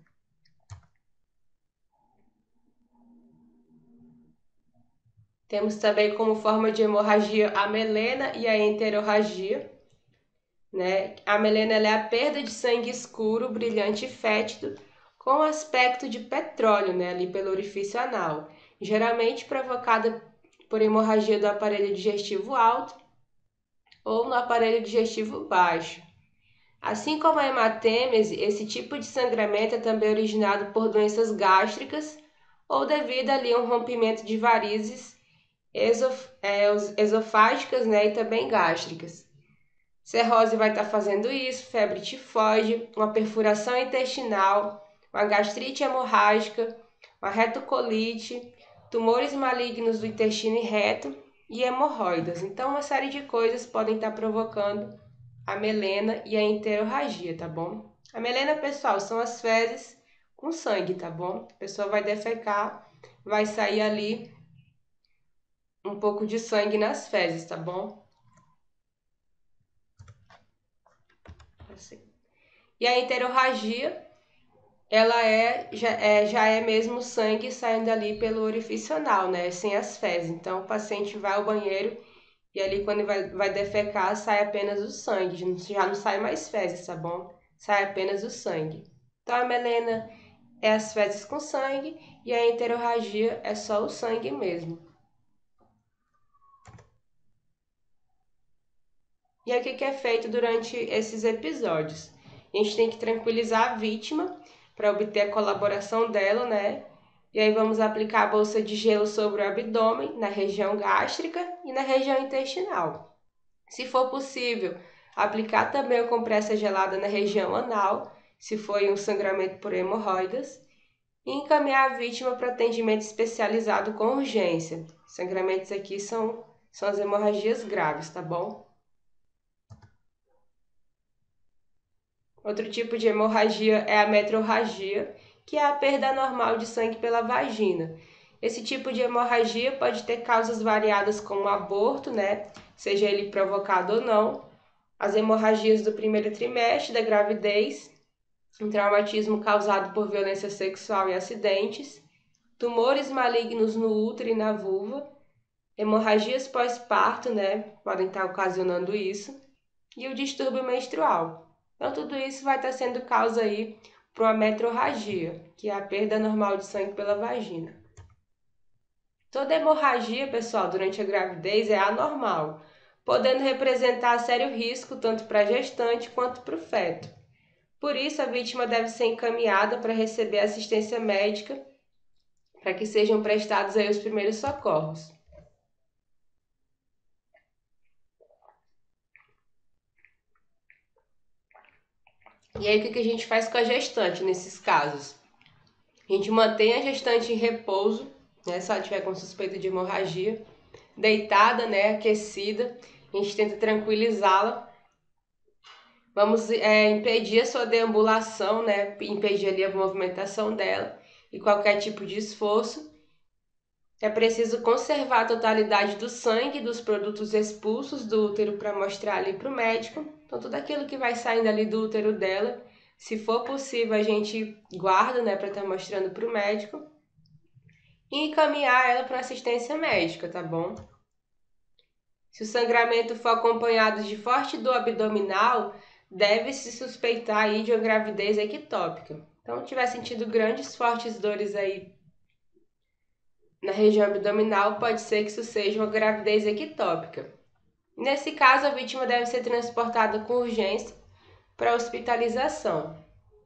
Temos também como forma de hemorragia a melena e a enterorragia. Né? A melena ela é a perda de sangue escuro, brilhante e fétido, com aspecto de petróleo, né? Ali pelo orifício anal, geralmente provocada por hemorragia do aparelho digestivo alto ou no aparelho digestivo baixo. Assim como a hematêmese, esse tipo de sangramento é também originado por doenças gástricas ou devido ali a um rompimento de varizes esof é, esofágicas, né, e também gástricas. Cirrose vai estar fazendo isso, febre tifoide, uma perfuração intestinal, uma gastrite hemorrágica, uma retocolite, tumores malignos do intestino e reto e hemorroidas. Então, uma série de coisas podem estar provocando a melena e a enterorragia, tá bom? A melena, pessoal, são as fezes com sangue, tá bom? A pessoa vai defecar, vai sair ali um pouco de sangue nas fezes, tá bom? Assim. E a enterorragia, ela é já, é já é mesmo sangue saindo ali pelo orifício anal, né? Sem as fezes. Então, o paciente vai ao banheiro e ali quando vai, vai defecar, sai apenas o sangue. Já não sai mais fezes, tá bom? Sai apenas o sangue. Então, a melena é as fezes com sangue e a enterorragia é só o sangue mesmo. E aí, o que é feito durante esses episódios? A gente tem que tranquilizar a vítima para obter a colaboração dela, né? E aí vamos aplicar a bolsa de gelo sobre o abdômen, na região gástrica e na região intestinal. Se for possível, aplicar também a compressa gelada na região anal, se foi um sangramento por hemorroidas, e encaminhar a vítima para atendimento especializado com urgência. Sangramentos aqui são, são as hemorragias graves, tá bom? Outro tipo de hemorragia é a metrorragia, que é a perda anormal de sangue pela vagina. Esse tipo de hemorragia pode ter causas variadas como aborto, né? Seja ele provocado ou não, as hemorragias do primeiro trimestre da gravidez, um traumatismo causado por violência sexual e acidentes, tumores malignos no útero e na vulva, hemorragias pós-parto, né? Podem estar ocasionando isso, e o distúrbio menstrual. Então, tudo isso vai estar sendo causa aí para uma metrorragia, que é a perda normal de sangue pela vagina. Toda hemorragia, pessoal, durante a gravidez é anormal, podendo representar sério risco tanto para a gestante quanto para o feto. Por isso, a vítima deve ser encaminhada para receber assistência médica, para que sejam prestados aí os primeiros socorros. E aí, o que a gente faz com a gestante nesses casos? A gente mantém a gestante em repouso, né, se ela tiver com suspeita de hemorragia, deitada, né, aquecida, a gente tenta tranquilizá-la. Vamos é, impedir a sua deambulação, né? Impedir ali a movimentação dela e qualquer tipo de esforço. É preciso conservar a totalidade do sangue dos produtos expulsos do útero para mostrar ali para o médico. Então, tudo aquilo que vai saindo ali do útero dela, se for possível, a gente guarda, né, para estar mostrando para o médico. E encaminhar ela para assistência médica, tá bom? Se o sangramento for acompanhado de forte dor abdominal, deve-se suspeitar aí de uma gravidez ectópica. Então, se tiver sentido grandes, fortes dores aí na região abdominal, pode ser que isso seja uma gravidez ectópica. Nesse caso, a vítima deve ser transportada com urgência para hospitalização.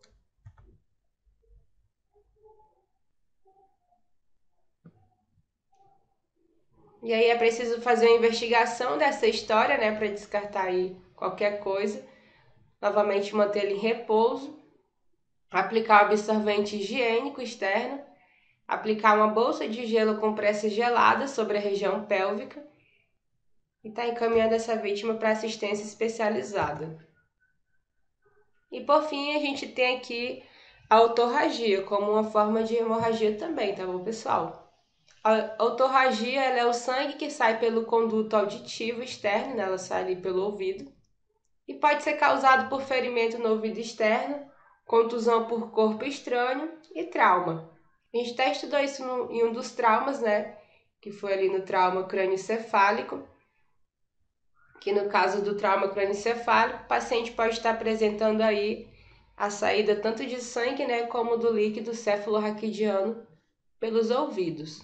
E aí é preciso fazer uma investigação dessa história, né, para descartar aí qualquer coisa. Novamente mantê-lo em repouso, aplicar o absorvente higiênico externo, aplicar uma bolsa de gelo com pressa gelada sobre a região pélvica e está encaminhando essa vítima para assistência especializada. E por fim, a gente tem aqui a otorragia como uma forma de hemorragia também, tá bom, pessoal? A otorragia ela é o sangue que sai pelo conduto auditivo externo, né? Ela sai ali pelo ouvido, e pode ser causado por ferimento no ouvido externo, contusão por corpo estranho e trauma. A gente até estudou isso no, em um dos traumas, né? Que foi ali no trauma crânioencefálico, que no caso do trauma crânioencefálico, o paciente pode estar apresentando aí a saída tanto de sangue, né, como do líquido cefalorraquidiano pelos ouvidos.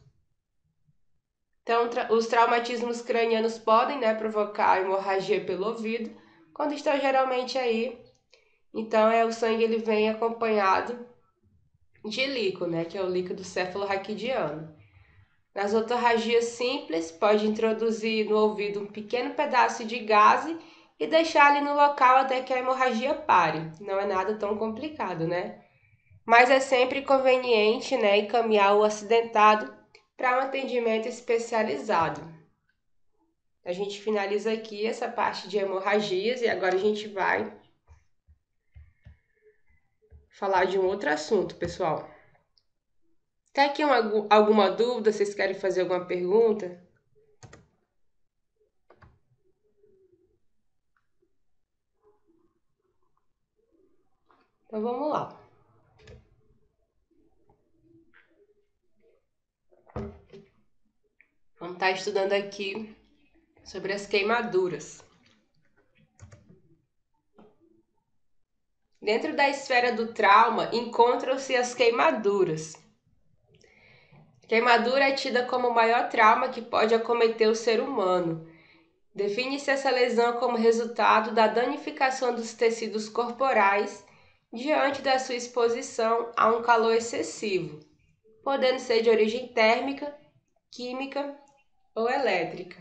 Então, tra os traumatismos cranianos podem, né, provocar hemorragia pelo ouvido, quando estão geralmente aí. Então, é, o sangue ele vem acompanhado de líquido, né, que é o líquido cefalorraquidiano. Nas otorragias simples, pode introduzir no ouvido um pequeno pedaço de gaze e deixar ali no local até que a hemorragia pare. Não é nada tão complicado, né? Mas é sempre conveniente, né, encaminhar o acidentado para um atendimento especializado. A gente finaliza aqui essa parte de hemorragias e agora a gente vai falar de um outro assunto, pessoal. Tem aqui uma, alguma dúvida? Vocês querem fazer alguma pergunta? Então vamos lá. Vamos estar estudando aqui sobre as queimaduras. Dentro da esfera do trauma encontram-se as queimaduras. Queimadura é tida como o maior trauma que pode acometer o ser humano. Define-se essa lesão como resultado da danificação dos tecidos corporais diante da sua exposição a um calor excessivo, podendo ser de origem térmica, química ou elétrica.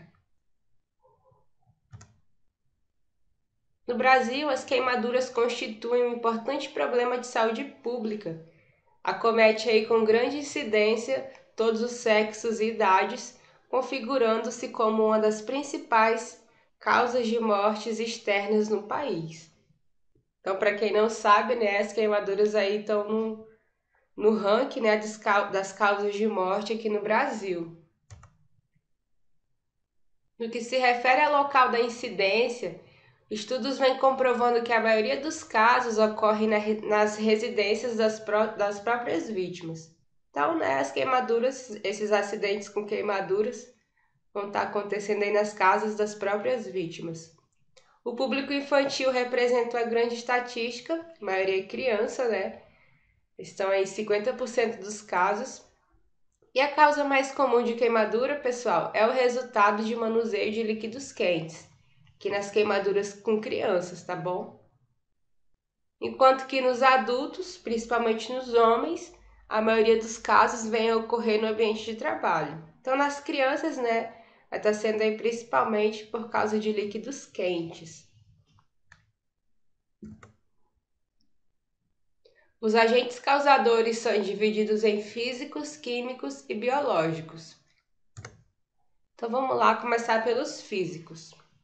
No Brasil, as queimaduras constituem um importante problema de saúde pública. Acomete aí com grande incidência todos os sexos e idades, configurando-se como uma das principais causas de mortes externas no país. Então, para quem não sabe, né, as queimaduras aí estão no, no ranking, né, das, das causas de morte aqui no Brasil. No que se refere ao local da incidência, estudos vêm comprovando que a maioria dos casos ocorre na, nas residências das, pró das próprias vítimas. Então, né, as queimaduras, esses acidentes com queimaduras vão estar acontecendo aí nas casas das próprias vítimas. O público infantil representa uma grande estatística, a maioria é criança, né? Estão aí cinquenta por cento dos casos. E a causa mais comum de queimadura, pessoal, é o resultado de manuseio de líquidos quentes, que nas queimaduras com crianças, tá bom? Enquanto que nos adultos, principalmente nos homens, a maioria dos casos vem a ocorrer no ambiente de trabalho. Então, nas crianças, né, vai estar sendo aí principalmente por causa de líquidos quentes. Os agentes causadores são divididos em físicos, químicos e biológicos. Então, vamos lá começar pelos físicos.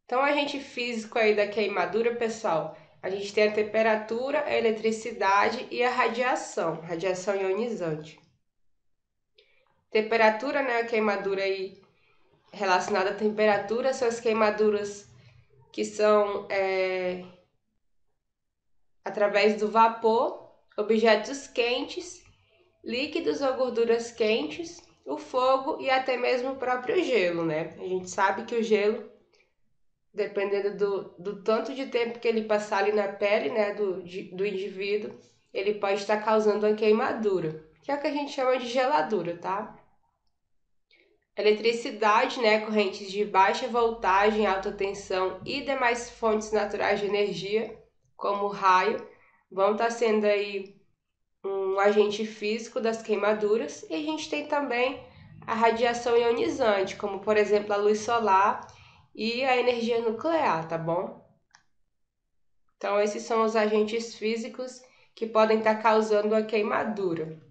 Então, o agente físico aí da queimadura, pessoal, a gente tem a temperatura, a eletricidade e a radiação, radiação ionizante. Temperatura, né, a queimadura aí relacionada à temperatura, são as queimaduras que são é, através do vapor, objetos quentes, líquidos ou gorduras quentes, o fogo e até mesmo o próprio gelo, né? A gente sabe que o gelo, dependendo do, do tanto de tempo que ele passar ali na pele, né, do, de, do indivíduo, ele pode estar causando uma queimadura, que é o que a gente chama de geladura, tá? Eletricidade, né, correntes de baixa voltagem, alta tensão e demais fontes naturais de energia, como o raio, vão estar sendo aí um agente físico das queimaduras. E a gente tem também a radiação ionizante, como por exemplo a luz solar e a energia nuclear, tá bom? Então esses são os agentes físicos que podem estar causando a queimadura.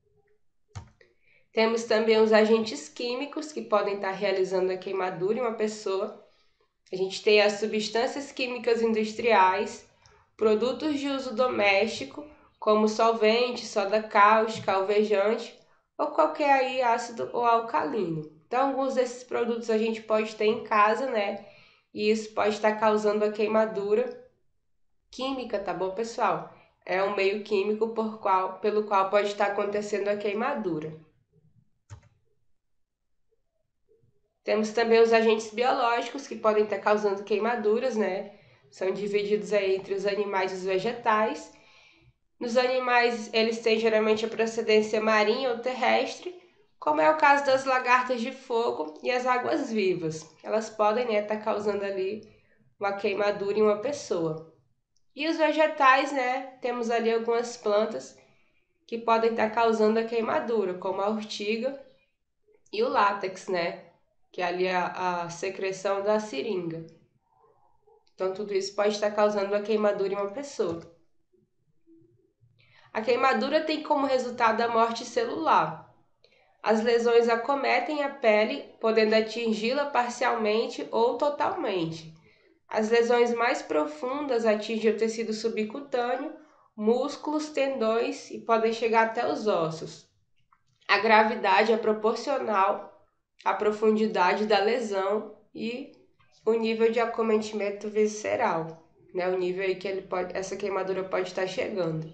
Temos também os agentes químicos que podem estar realizando a queimadura em uma pessoa. A gente tem as substâncias químicas industriais, produtos de uso doméstico, como solvente, soda cáustica, alvejante ou qualquer aí ácido ou alcalino. Então, alguns desses produtos a gente pode ter em casa, né? E isso pode estar causando a queimadura química, tá bom, pessoal? É um meio químico por qual, pelo qual pode estar acontecendo a queimadura. Temos também os agentes biológicos que podem estar causando queimaduras, né? São divididos aí entre os animais e os vegetais. Nos animais, eles têm geralmente a procedência marinha ou terrestre, como é o caso das lagartas de fogo e as águas-vivas. Elas podem, né, estar causando ali uma queimadura em uma pessoa. E os vegetais, né, temos ali algumas plantas que podem estar causando a queimadura, como a urtiga e o látex, né? Que é ali a, a secreção da seringa. Então, tudo isso pode estar causando uma queimadura em uma pessoa. A queimadura tem como resultado a morte celular. As lesões acometem a pele, podendo atingi-la parcialmente ou totalmente. As lesões mais profundas atingem o tecido subcutâneo, músculos, tendões e podem chegar até os ossos. A gravidade é proporcional à profundidade da lesão e o nível de acometimento visceral, né? O nível aí que ele pode, essa queimadura pode estar chegando.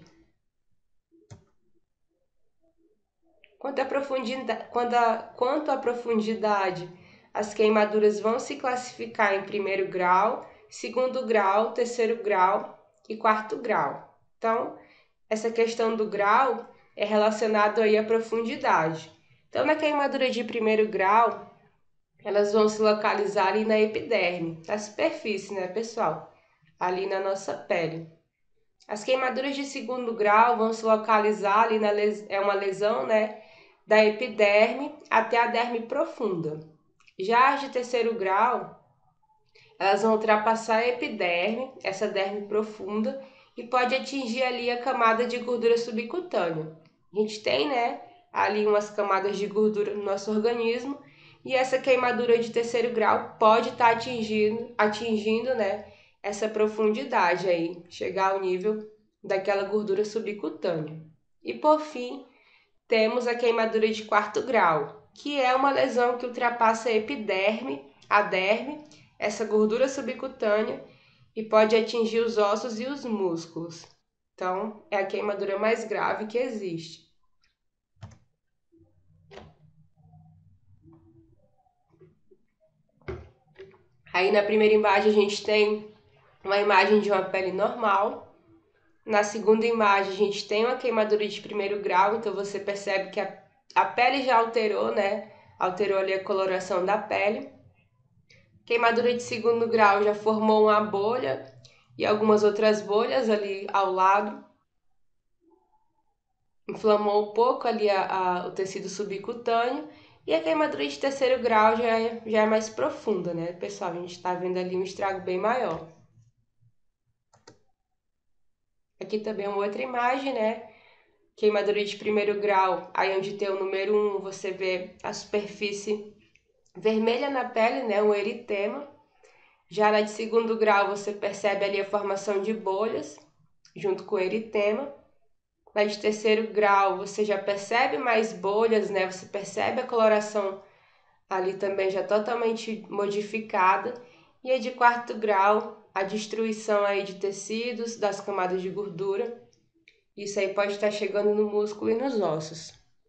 Quanto à profundidade, quanto a, quanto à profundidade, as queimaduras vão se classificar em primeiro grau, segundo grau, terceiro grau e quarto grau. Então, essa questão do grau é relacionado aí à profundidade. Então, na queimadura de primeiro grau, elas vão se localizar ali na epiderme, na superfície, né, pessoal? Ali na nossa pele. As queimaduras de segundo grau vão se localizar ali na les... é uma lesão, né, da epiderme até a derme profunda. Já as de terceiro grau, elas vão ultrapassar a epiderme, essa derme profunda, e pode atingir ali a camada de gordura subcutânea. A gente tem, né, ali umas camadas de gordura no nosso organismo, e essa queimadura de terceiro grau pode estar atingindo, atingindo, né, essa profundidade aí, chegar ao nível daquela gordura subcutânea. E por fim, temos a queimadura de quarto grau, que é uma lesão que ultrapassa a epiderme, a derme, essa gordura subcutânea, e pode atingir os ossos e os músculos. Então, é a queimadura mais grave que existe. Aí na primeira imagem a gente tem uma imagem de uma pele normal. Na segunda imagem a gente tem uma queimadura de primeiro grau, então você percebe que a, a pele já alterou, né? Alterou ali a coloração da pele. Queimadura de segundo grau já formou uma bolha e algumas outras bolhas ali ao lado. Inflamou um pouco ali a, a, o tecido subcutâneo. E a queimadura de terceiro grau já é, já é mais profunda, né, pessoal? A gente está vendo ali um estrago bem maior. Aqui também uma outra imagem, né? Queimadura de primeiro grau, aí onde tem o número um, você vê a superfície vermelha na pele, né? Um eritema. Já na de segundo grau, você percebe ali a formação de bolhas, junto com o eritema. Na de terceiro grau, você já percebe mais bolhas, né? Você percebe a coloração ali também já totalmente modificada. E a de quarto grau, a destruição aí de tecidos, das camadas de gordura. Isso aí pode estar chegando no músculo e nos ossos.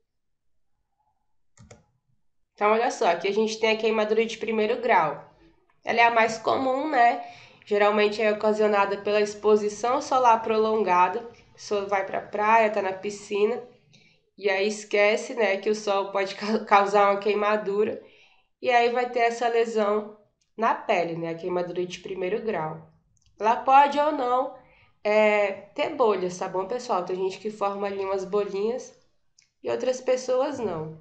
Então, olha só, aqui a gente tem a queimadura de primeiro grau. Ela é a mais comum, né? Geralmente é ocasionada pela exposição solar prolongada. A pessoa vai para a praia, tá na piscina, e aí esquece, né, que o sol pode causar uma queimadura, e aí vai ter essa lesão na pele, né, a queimadura de primeiro grau. Ela pode ou não é, ter bolhas, tá bom, pessoal? Tem gente que forma ali umas bolinhas e outras pessoas não.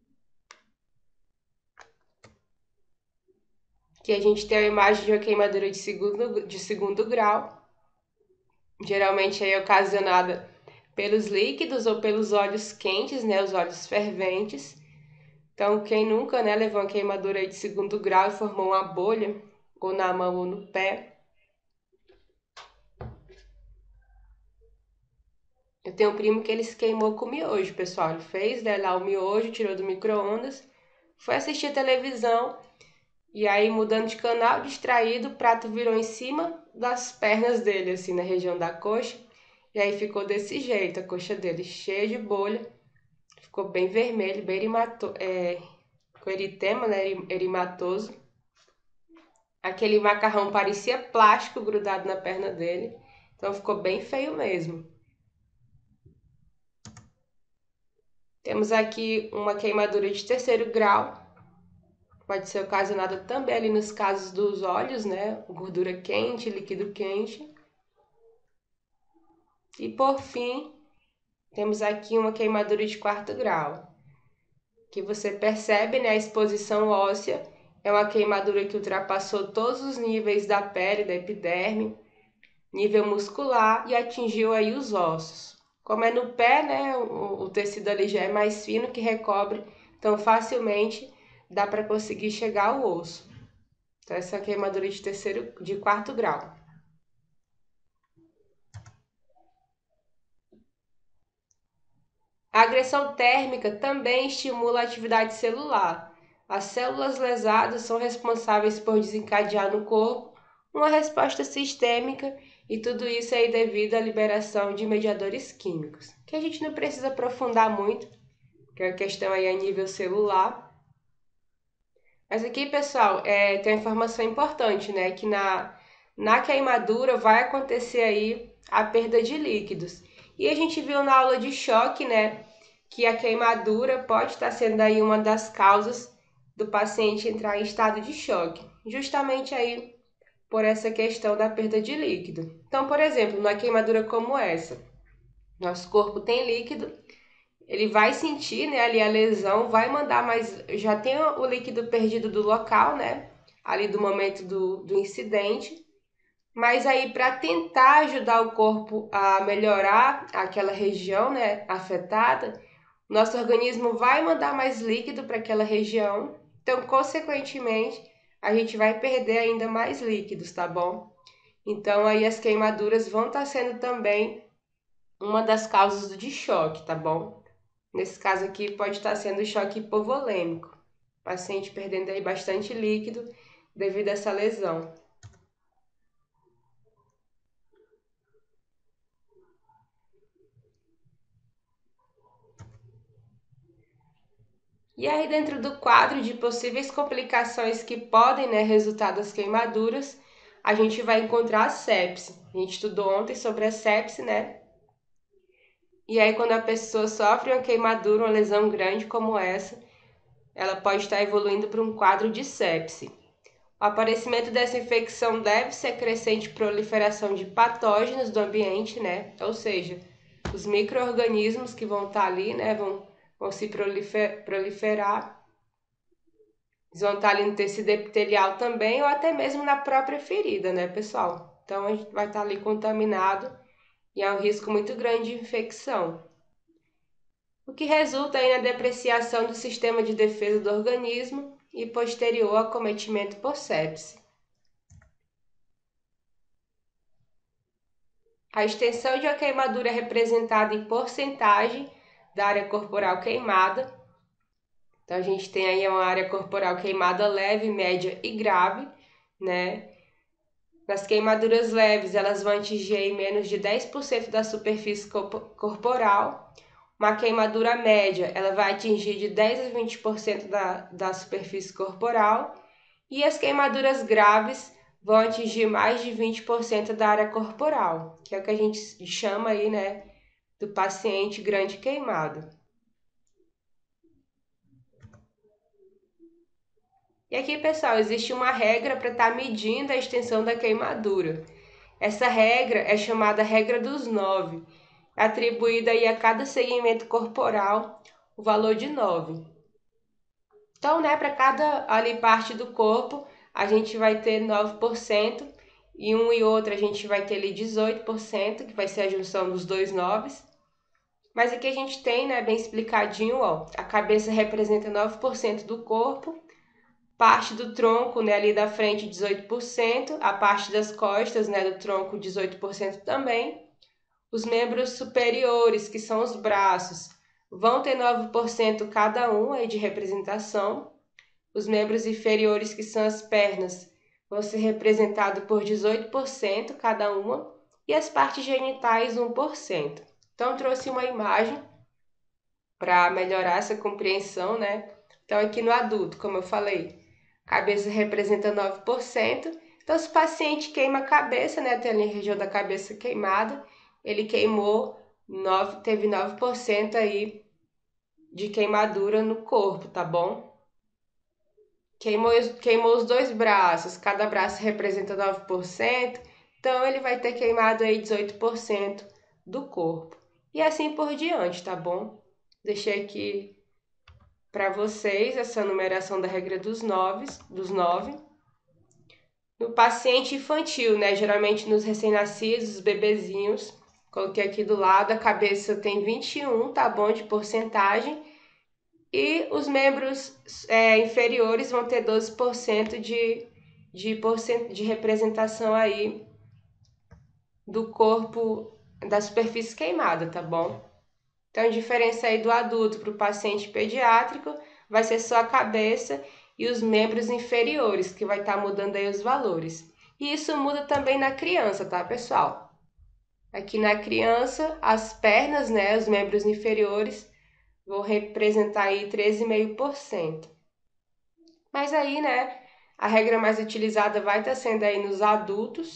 Aqui a gente tem a imagem de uma queimadura de segundo, de segundo grau, geralmente é ocasionada pelos líquidos ou pelos óleos quentes, né, os óleos ferventes. Então, quem nunca, né, levou uma queimadura de segundo grau e formou uma bolha, ou na mão ou no pé. Eu tenho um primo que ele se queimou com miojo, pessoal. Ele fez, né, lá o miojo, tirou do micro-ondas, foi assistir televisão, e aí, mudando de canal, distraído, o prato virou em cima das pernas dele, assim, na região da coxa. E aí ficou desse jeito, a coxa dele cheia de bolha. Ficou bem vermelho, bem erimato, é, com eritema, né, erimatoso. Aquele macarrão parecia plástico grudado na perna dele. Então ficou bem feio mesmo. Temos aqui uma queimadura de terceiro grau. Pode ser ocasionada também ali nos casos dos olhos, né? Gordura quente, líquido quente. E por fim, temos aqui uma queimadura de quarto grau, que você percebe, né, a exposição óssea. É uma queimadura que ultrapassou todos os níveis da pele, da epiderme, nível muscular, e atingiu aí os ossos. Como é no pé, né, o, o tecido ali já é mais fino, que recobre, então facilmente dá para conseguir chegar ao osso. Então essa é a queimadura de terceiro, de quarto grau. A agressão térmica também estimula a atividade celular. As células lesadas são responsáveis por desencadear no corpo uma resposta sistêmica, e tudo isso aí devido à liberação de mediadores químicos, que a gente não precisa aprofundar muito, que é a questão aí a nível celular. Mas aqui, pessoal, é, tem uma informação importante, né? Que na, na queimadura vai acontecer aí a perda de líquidos. E a gente viu na aula de choque, né? Que a queimadura pode estar sendo aí uma das causas do paciente entrar em estado de choque, justamente aí por essa questão da perda de líquido. Então, por exemplo, numa queimadura como essa, nosso corpo tem líquido, ele vai sentir, né, ali a lesão, vai mandar mais, já tem o líquido perdido do local, né, ali do momento do, do incidente, mas aí para tentar ajudar o corpo a melhorar aquela região, né, afetada, nosso organismo vai mandar mais líquido para aquela região, então, consequentemente, a gente vai perder ainda mais líquidos, tá bom? Então, aí as queimaduras vão estar sendo também uma das causas de choque, tá bom? Nesse caso aqui, pode estar sendo choque hipovolêmico. O paciente perdendo aí bastante líquido devido a essa lesão. E aí, dentro do quadro de possíveis complicações que podem, né, resultar das queimaduras, a gente vai encontrar a sepse. A gente estudou ontem sobre a sepse, né? E aí, quando a pessoa sofre uma queimadura, uma lesão grande como essa, ela pode estar evoluindo para um quadro de sepse. O aparecimento dessa infecção deve ser crescente proliferação de patógenos do ambiente, né? Ou seja, os micro-organismos que vão estar ali, né, vão, vão se prolifer, proliferar. Eles vão estar ali no tecido epitelial também, ou até mesmo na própria ferida, né, pessoal? Então, a gente vai estar ali contaminado e há um risco muito grande de infecção, o que resulta aí na depreciação do sistema de defesa do organismo e posterior acometimento por sepse. A extensão de uma queimadura é representada em porcentagem da área corporal queimada. Então, a gente tem aí uma área corporal queimada leve, média e grave, né? Nas queimaduras leves, elas vão atingir aí menos de dez por cento da superfície corporal. Uma queimadura média, ela vai atingir de dez a vinte por cento da, da superfície corporal. E as queimaduras graves vão atingir mais de vinte por cento da área corporal, que é o que a gente chama aí, né, do paciente grande queimado. E aqui, pessoal, existe uma regra para estar tá medindo a extensão da queimadura. Essa regra é chamada regra dos nove, atribuída aí a cada segmento corporal o valor de nove. Então, né, para cada ali parte do corpo, a gente vai ter nove por cento e um e outro a gente vai ter ali dezoito por cento, que vai ser a junção dos dois noves. Mas aqui a gente tem, né, bem explicadinho, ó, a cabeça representa nove por cento do corpo, parte do tronco, né, ali da frente dezoito por cento, a parte das costas, né, do tronco dezoito por cento também. Os membros superiores, que são os braços, vão ter nove por cento cada um aí de representação. Os membros inferiores, que são as pernas, vão ser representados por dezoito por cento cada uma, e as partes genitais um por cento. Então, trouxe uma imagem para melhorar essa compreensão, né? Então, aqui no adulto, como eu falei, a cabeça representa nove por cento. Então, se o paciente queima a cabeça, né? Tem ali a região da cabeça queimada, ele queimou, nove, teve nove por cento aí de queimadura no corpo, tá bom? Queimou, queimou os dois braços, cada braço representa nove por cento, então ele vai ter queimado aí dezoito por cento do corpo. E assim por diante, tá bom? Deixei aqui para vocês essa numeração da regra dos nove, dos nove. No paciente infantil, né? Geralmente nos recém-nascidos, os bebezinhos, coloquei aqui do lado, a cabeça tem vinte e um, tá bom, de porcentagem. E os membros é, inferiores vão ter doze por cento de, de, porcent, de representação aí do corpo, da superfície queimada, tá bom? Então, a diferença aí do adulto para o paciente pediátrico vai ser só a cabeça e os membros inferiores, que vai estar tá mudando aí os valores. E isso muda também na criança, tá, pessoal? Aqui na criança, as pernas, né, os membros inferiores, vou representar aí treze vírgula cinco por cento. Mas aí, né, a regra mais utilizada vai estar sendo aí nos adultos.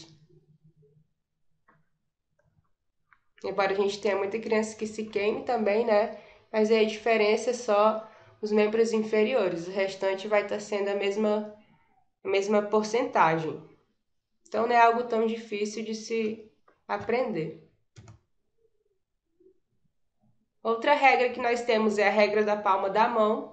Embora a gente tenha muita criança que se queime também, né, mas aí a diferença é só os membros inferiores. O restante vai estar sendo a mesma, a mesma porcentagem. Então, não é algo tão difícil de se aprender. Outra regra que nós temos é a regra da palma da mão.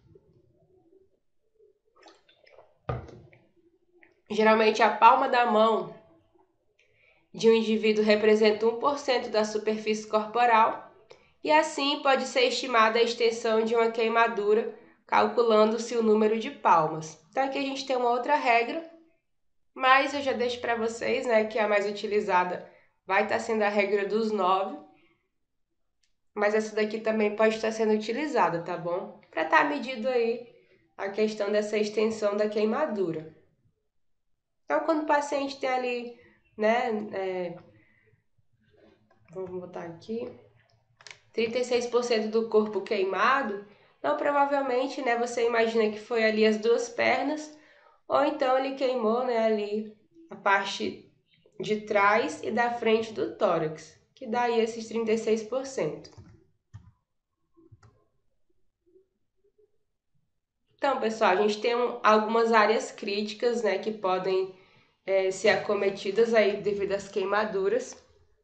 Geralmente, a palma da mão de um indivíduo representa um por cento da superfície corporal e assim pode ser estimada a extensão de uma queimadura calculando-se o número de palmas. Então, aqui a gente tem uma outra regra, mas eu já deixo para vocês, né, que a mais utilizada vai estar sendo a regra dos nove, mas essa daqui também pode estar sendo utilizada, tá bom? Para estar medido aí a questão dessa extensão da queimadura. Então, quando o paciente tem ali, né, é, vamos botar aqui, trinta e seis por cento do corpo queimado, então provavelmente, né, você imagina que foi ali as duas pernas, ou então ele queimou, né, ali a parte de trás e da frente do tórax, que dá aí esses trinta e seis por cento. Então, pessoal, a gente tem um, algumas áreas críticas, né, que podem é, ser acometidas aí devido às queimaduras.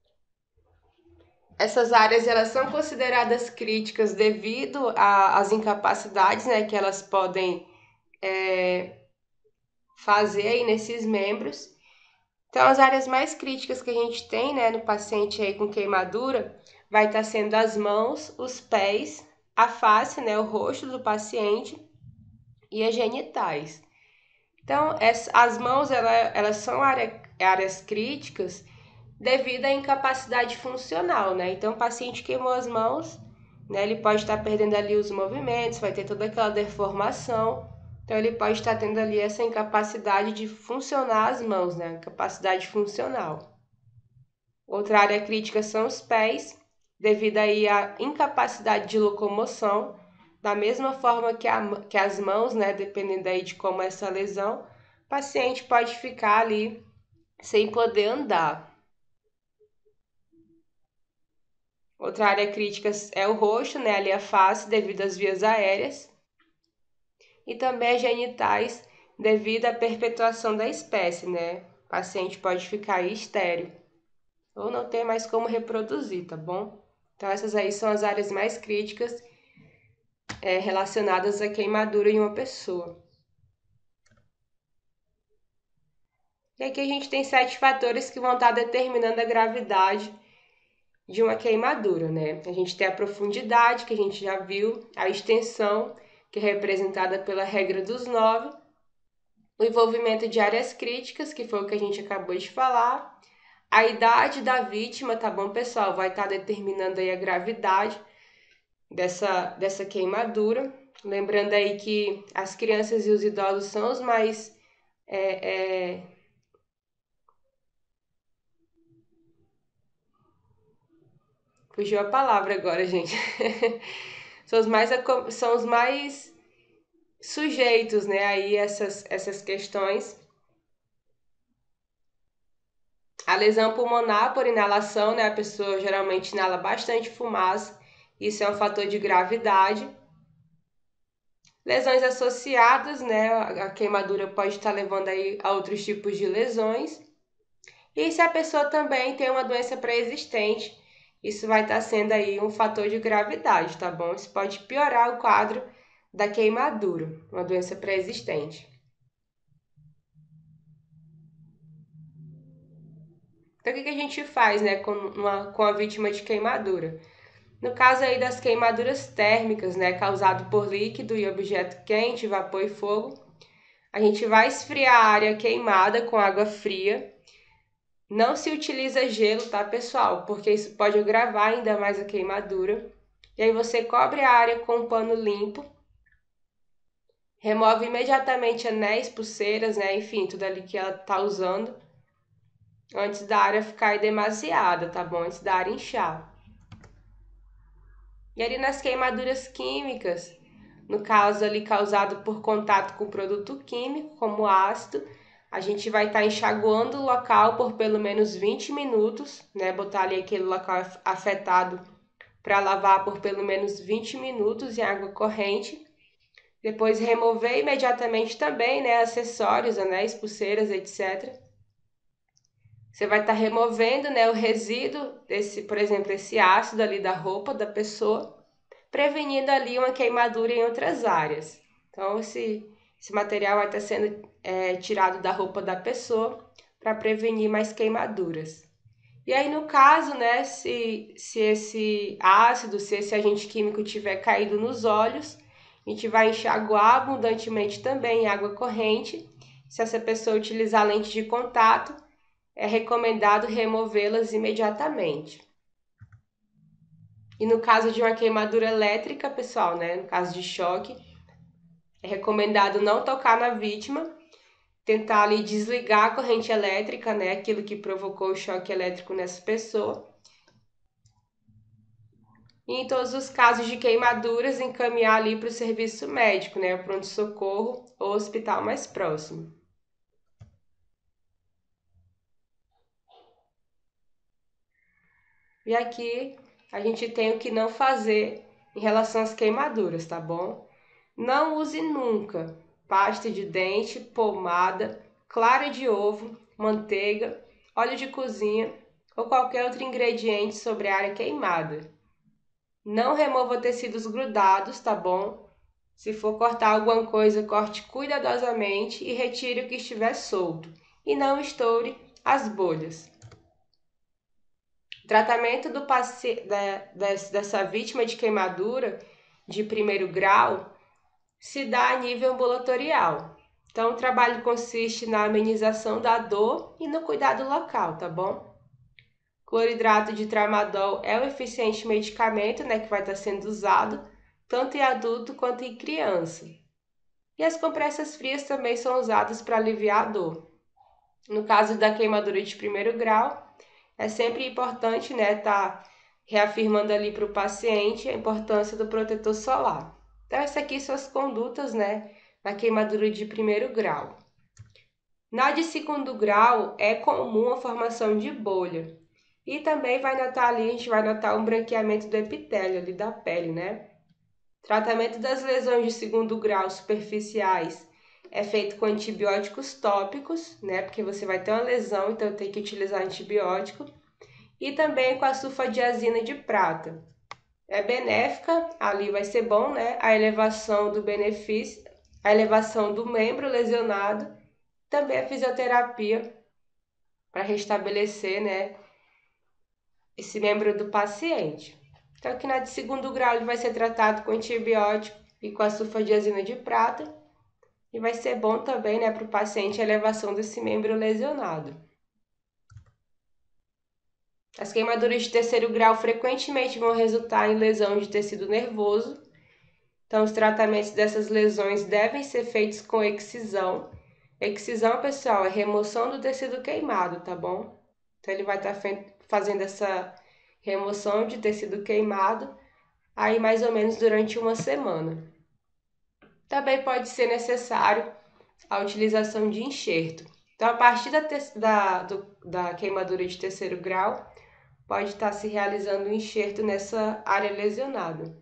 Essas áreas elas são consideradas críticas devido às incapacidades, né, que elas podem é, fazer aí nesses membros. Então, as áreas mais críticas que a gente tem, né, no paciente aí com queimadura vai estar sendo as mãos, os pés, a face, né, o rosto do paciente e as genitais. Então, as mãos ela, elas são área, áreas críticas devido à incapacidade funcional, né? Então, o paciente queimou as mãos, né? Ele pode estar perdendo ali os movimentos, vai ter toda aquela deformação. Então, ele pode estar tendo ali essa incapacidade de funcionar as mãos, né? Incapacidade funcional. Outra área crítica são os pés, devido aí à incapacidade de locomoção, da mesma forma que, a, que as mãos, né? Dependendo aí de como é essa lesão, o paciente pode ficar ali sem poder andar. Outra área crítica é o rosto, né? Ali a face, devido às vias aéreas. E também as genitais, devido à perpetuação da espécie, né? O paciente pode ficar aí estéril ou não ter mais como reproduzir, tá bom? Então, essas aí são as áreas mais críticas é, relacionadas à queimadura em uma pessoa. E aqui a gente tem sete fatores que vão estar determinando a gravidade de uma queimadura, né? A gente tem a profundidade, que a gente já viu, a extensão, que é representada pela regra dos nove, o envolvimento de áreas críticas, que foi o que a gente acabou de falar, a idade da vítima, tá bom, pessoal? Vai estar determinando aí a gravidade dessa, dessa queimadura. Lembrando aí que as crianças e os idosos são os mais é, é, fugiu a palavra agora, gente. são os mais são os mais sujeitos, né, aí essas essas questões. A lesão pulmonar por inalação, né, a pessoa geralmente inala bastante fumaça, isso é um fator de gravidade. Lesões associadas, né, a queimadura pode estar levando aí a outros tipos de lesões. E se a pessoa também tem uma doença pré-existente, isso vai estar sendo aí um fator de gravidade, tá bom? Isso pode piorar o quadro da queimadura, uma doença pré-existente. Então, o que a gente faz, né, com, uma, com a vítima de queimadura? No caso aí das queimaduras térmicas, né, causado por líquido e objeto quente, vapor e fogo, a gente vai esfriar a área queimada com água fria. Não se utiliza gelo, tá, pessoal? Porque isso pode agravar ainda mais a queimadura. E aí você cobre a área com um pano limpo. Remove imediatamente anéis, pulseiras, né? Enfim, tudo ali que ela tá usando. Antes da área ficar demasiada, tá bom? Antes da área inchar. E ali nas queimaduras químicas, no caso ali causado por contato com produto químico, como ácido, a gente vai estar tá enxaguando o local por pelo menos vinte minutos, né? Botar ali aquele local afetado para lavar por pelo menos vinte minutos em água corrente. Depois remover imediatamente também, né? Acessórios, anéis, pulseiras, etcétera. Você vai estar tá removendo, né, o resíduo desse, por exemplo, esse ácido ali da roupa da pessoa, prevenindo ali uma queimadura em outras áreas. Então, esse, esse material vai estar sendo é, tirado da roupa da pessoa para prevenir mais queimaduras. E aí, no caso, né, se, se esse ácido, se esse agente químico tiver caído nos olhos, a gente vai enxaguar abundantemente também em água corrente. Se essa pessoa utilizar lente de contato, é recomendado removê-las imediatamente. E no caso de uma queimadura elétrica, pessoal, né, no caso de choque, é recomendado não tocar na vítima, tentar ali desligar a corrente elétrica, né, aquilo que provocou o choque elétrico nessa pessoa. E em todos os casos de queimaduras, encaminhar ali para o serviço médico, né, o pronto-socorro ou hospital mais próximo. E aqui a gente tem o que não fazer em relação às queimaduras, tá bom? Não use nunca pasta de dente, pomada, clara de ovo, manteiga, óleo de cozinha ou qualquer outro ingrediente sobre a área queimada. Não remova tecidos grudados, tá bom? Se for cortar alguma coisa, corte cuidadosamente e retire o que estiver solto. E não estoure as bolhas. O tratamento do paci... dessa vítima de queimadura de primeiro grau se dá a nível ambulatorial. Então, o trabalho consiste na amenização da dor e no cuidado local, tá bom? Cloridrato de tramadol é um eficiente medicamento, né, que vai estar sendo usado tanto em adulto quanto em criança. E as compressas frias também são usadas para aliviar a dor. No caso da queimadura de primeiro grau, é sempre importante, né, tá reafirmando ali para o paciente a importância do protetor solar. Então, essas aqui são as condutas, né, na queimadura de primeiro grau. Na de segundo grau, é comum a formação de bolha. E também vai notar ali, a gente vai notar um branqueamento do epitélio ali da pele, né? Tratamento das lesões de segundo grau superficiais é feito com antibióticos tópicos, né? Porque você vai ter uma lesão, então tem que utilizar antibiótico. E também com a sulfadiazina de prata. É benéfica, ali vai ser bom, né? A elevação do benefício, a elevação do membro lesionado, também a fisioterapia para restabelecer, né, esse membro do paciente. Então, aqui na de segundo grau, ele vai ser tratado com antibiótico e com a sulfadiazina de prata. E vai ser bom também, né, para o paciente a elevação desse membro lesionado. As queimaduras de terceiro grau frequentemente vão resultar em lesão de tecido nervoso. Então, os tratamentos dessas lesões devem ser feitos com excisão. Excisão, pessoal, é remoção do tecido queimado, tá bom? Então, ele vai estar fazendo essa remoção de tecido queimado aí mais ou menos durante uma semana. Também pode ser necessário a utilização de enxerto. Então, a partir da, da, do, da queimadura de terceiro grau, pode estar se realizando um enxerto nessa área lesionada.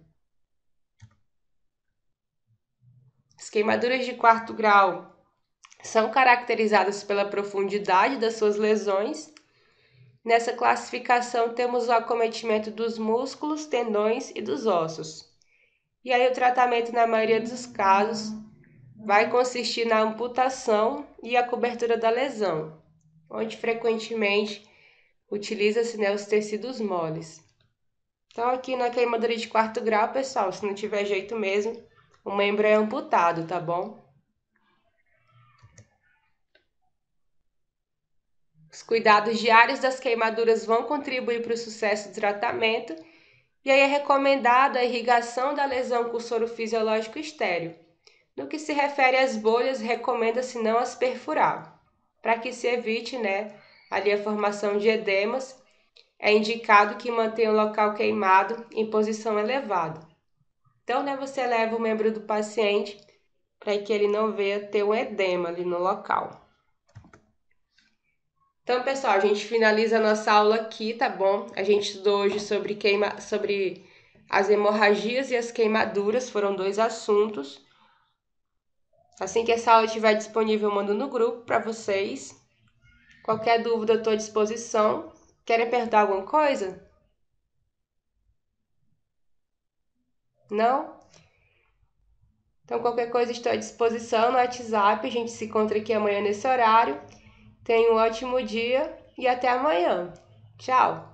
As queimaduras de quarto grau são caracterizadas pela profundidade das suas lesões. Nessa classificação, temos o acometimento dos músculos, tendões e dos ossos. E aí, o tratamento, na maioria dos casos, vai consistir na amputação e a cobertura da lesão, onde frequentemente utiliza-se, né, os tecidos moles. Então, aqui na queimadura de quarto grau, pessoal, se não tiver jeito mesmo, o membro é amputado, tá bom? Os cuidados diários das queimaduras vão contribuir para o sucesso do tratamento, e aí é recomendado a irrigação da lesão com soro fisiológico estéril. No que se refere às bolhas, recomenda-se não as perfurar, para que se evite, né, ali a formação de edemas. É indicado que mantenha o local queimado em posição elevada. Então, né, você leva o membro do paciente para que ele não venha ter um edema ali no local. Então, pessoal, a gente finaliza a nossa aula aqui, tá bom? A gente estudou hoje sobre, queima... sobre as hemorragias e as queimaduras, foram dois assuntos. Assim que essa aula estiver disponível, eu mando no grupo para vocês. Qualquer dúvida, eu estou à disposição. Querem perguntar alguma coisa? Não? Então, qualquer coisa, estou à disposição no WhatsApp. A gente se encontra aqui amanhã nesse horário. Tenha um ótimo dia e até amanhã. Tchau!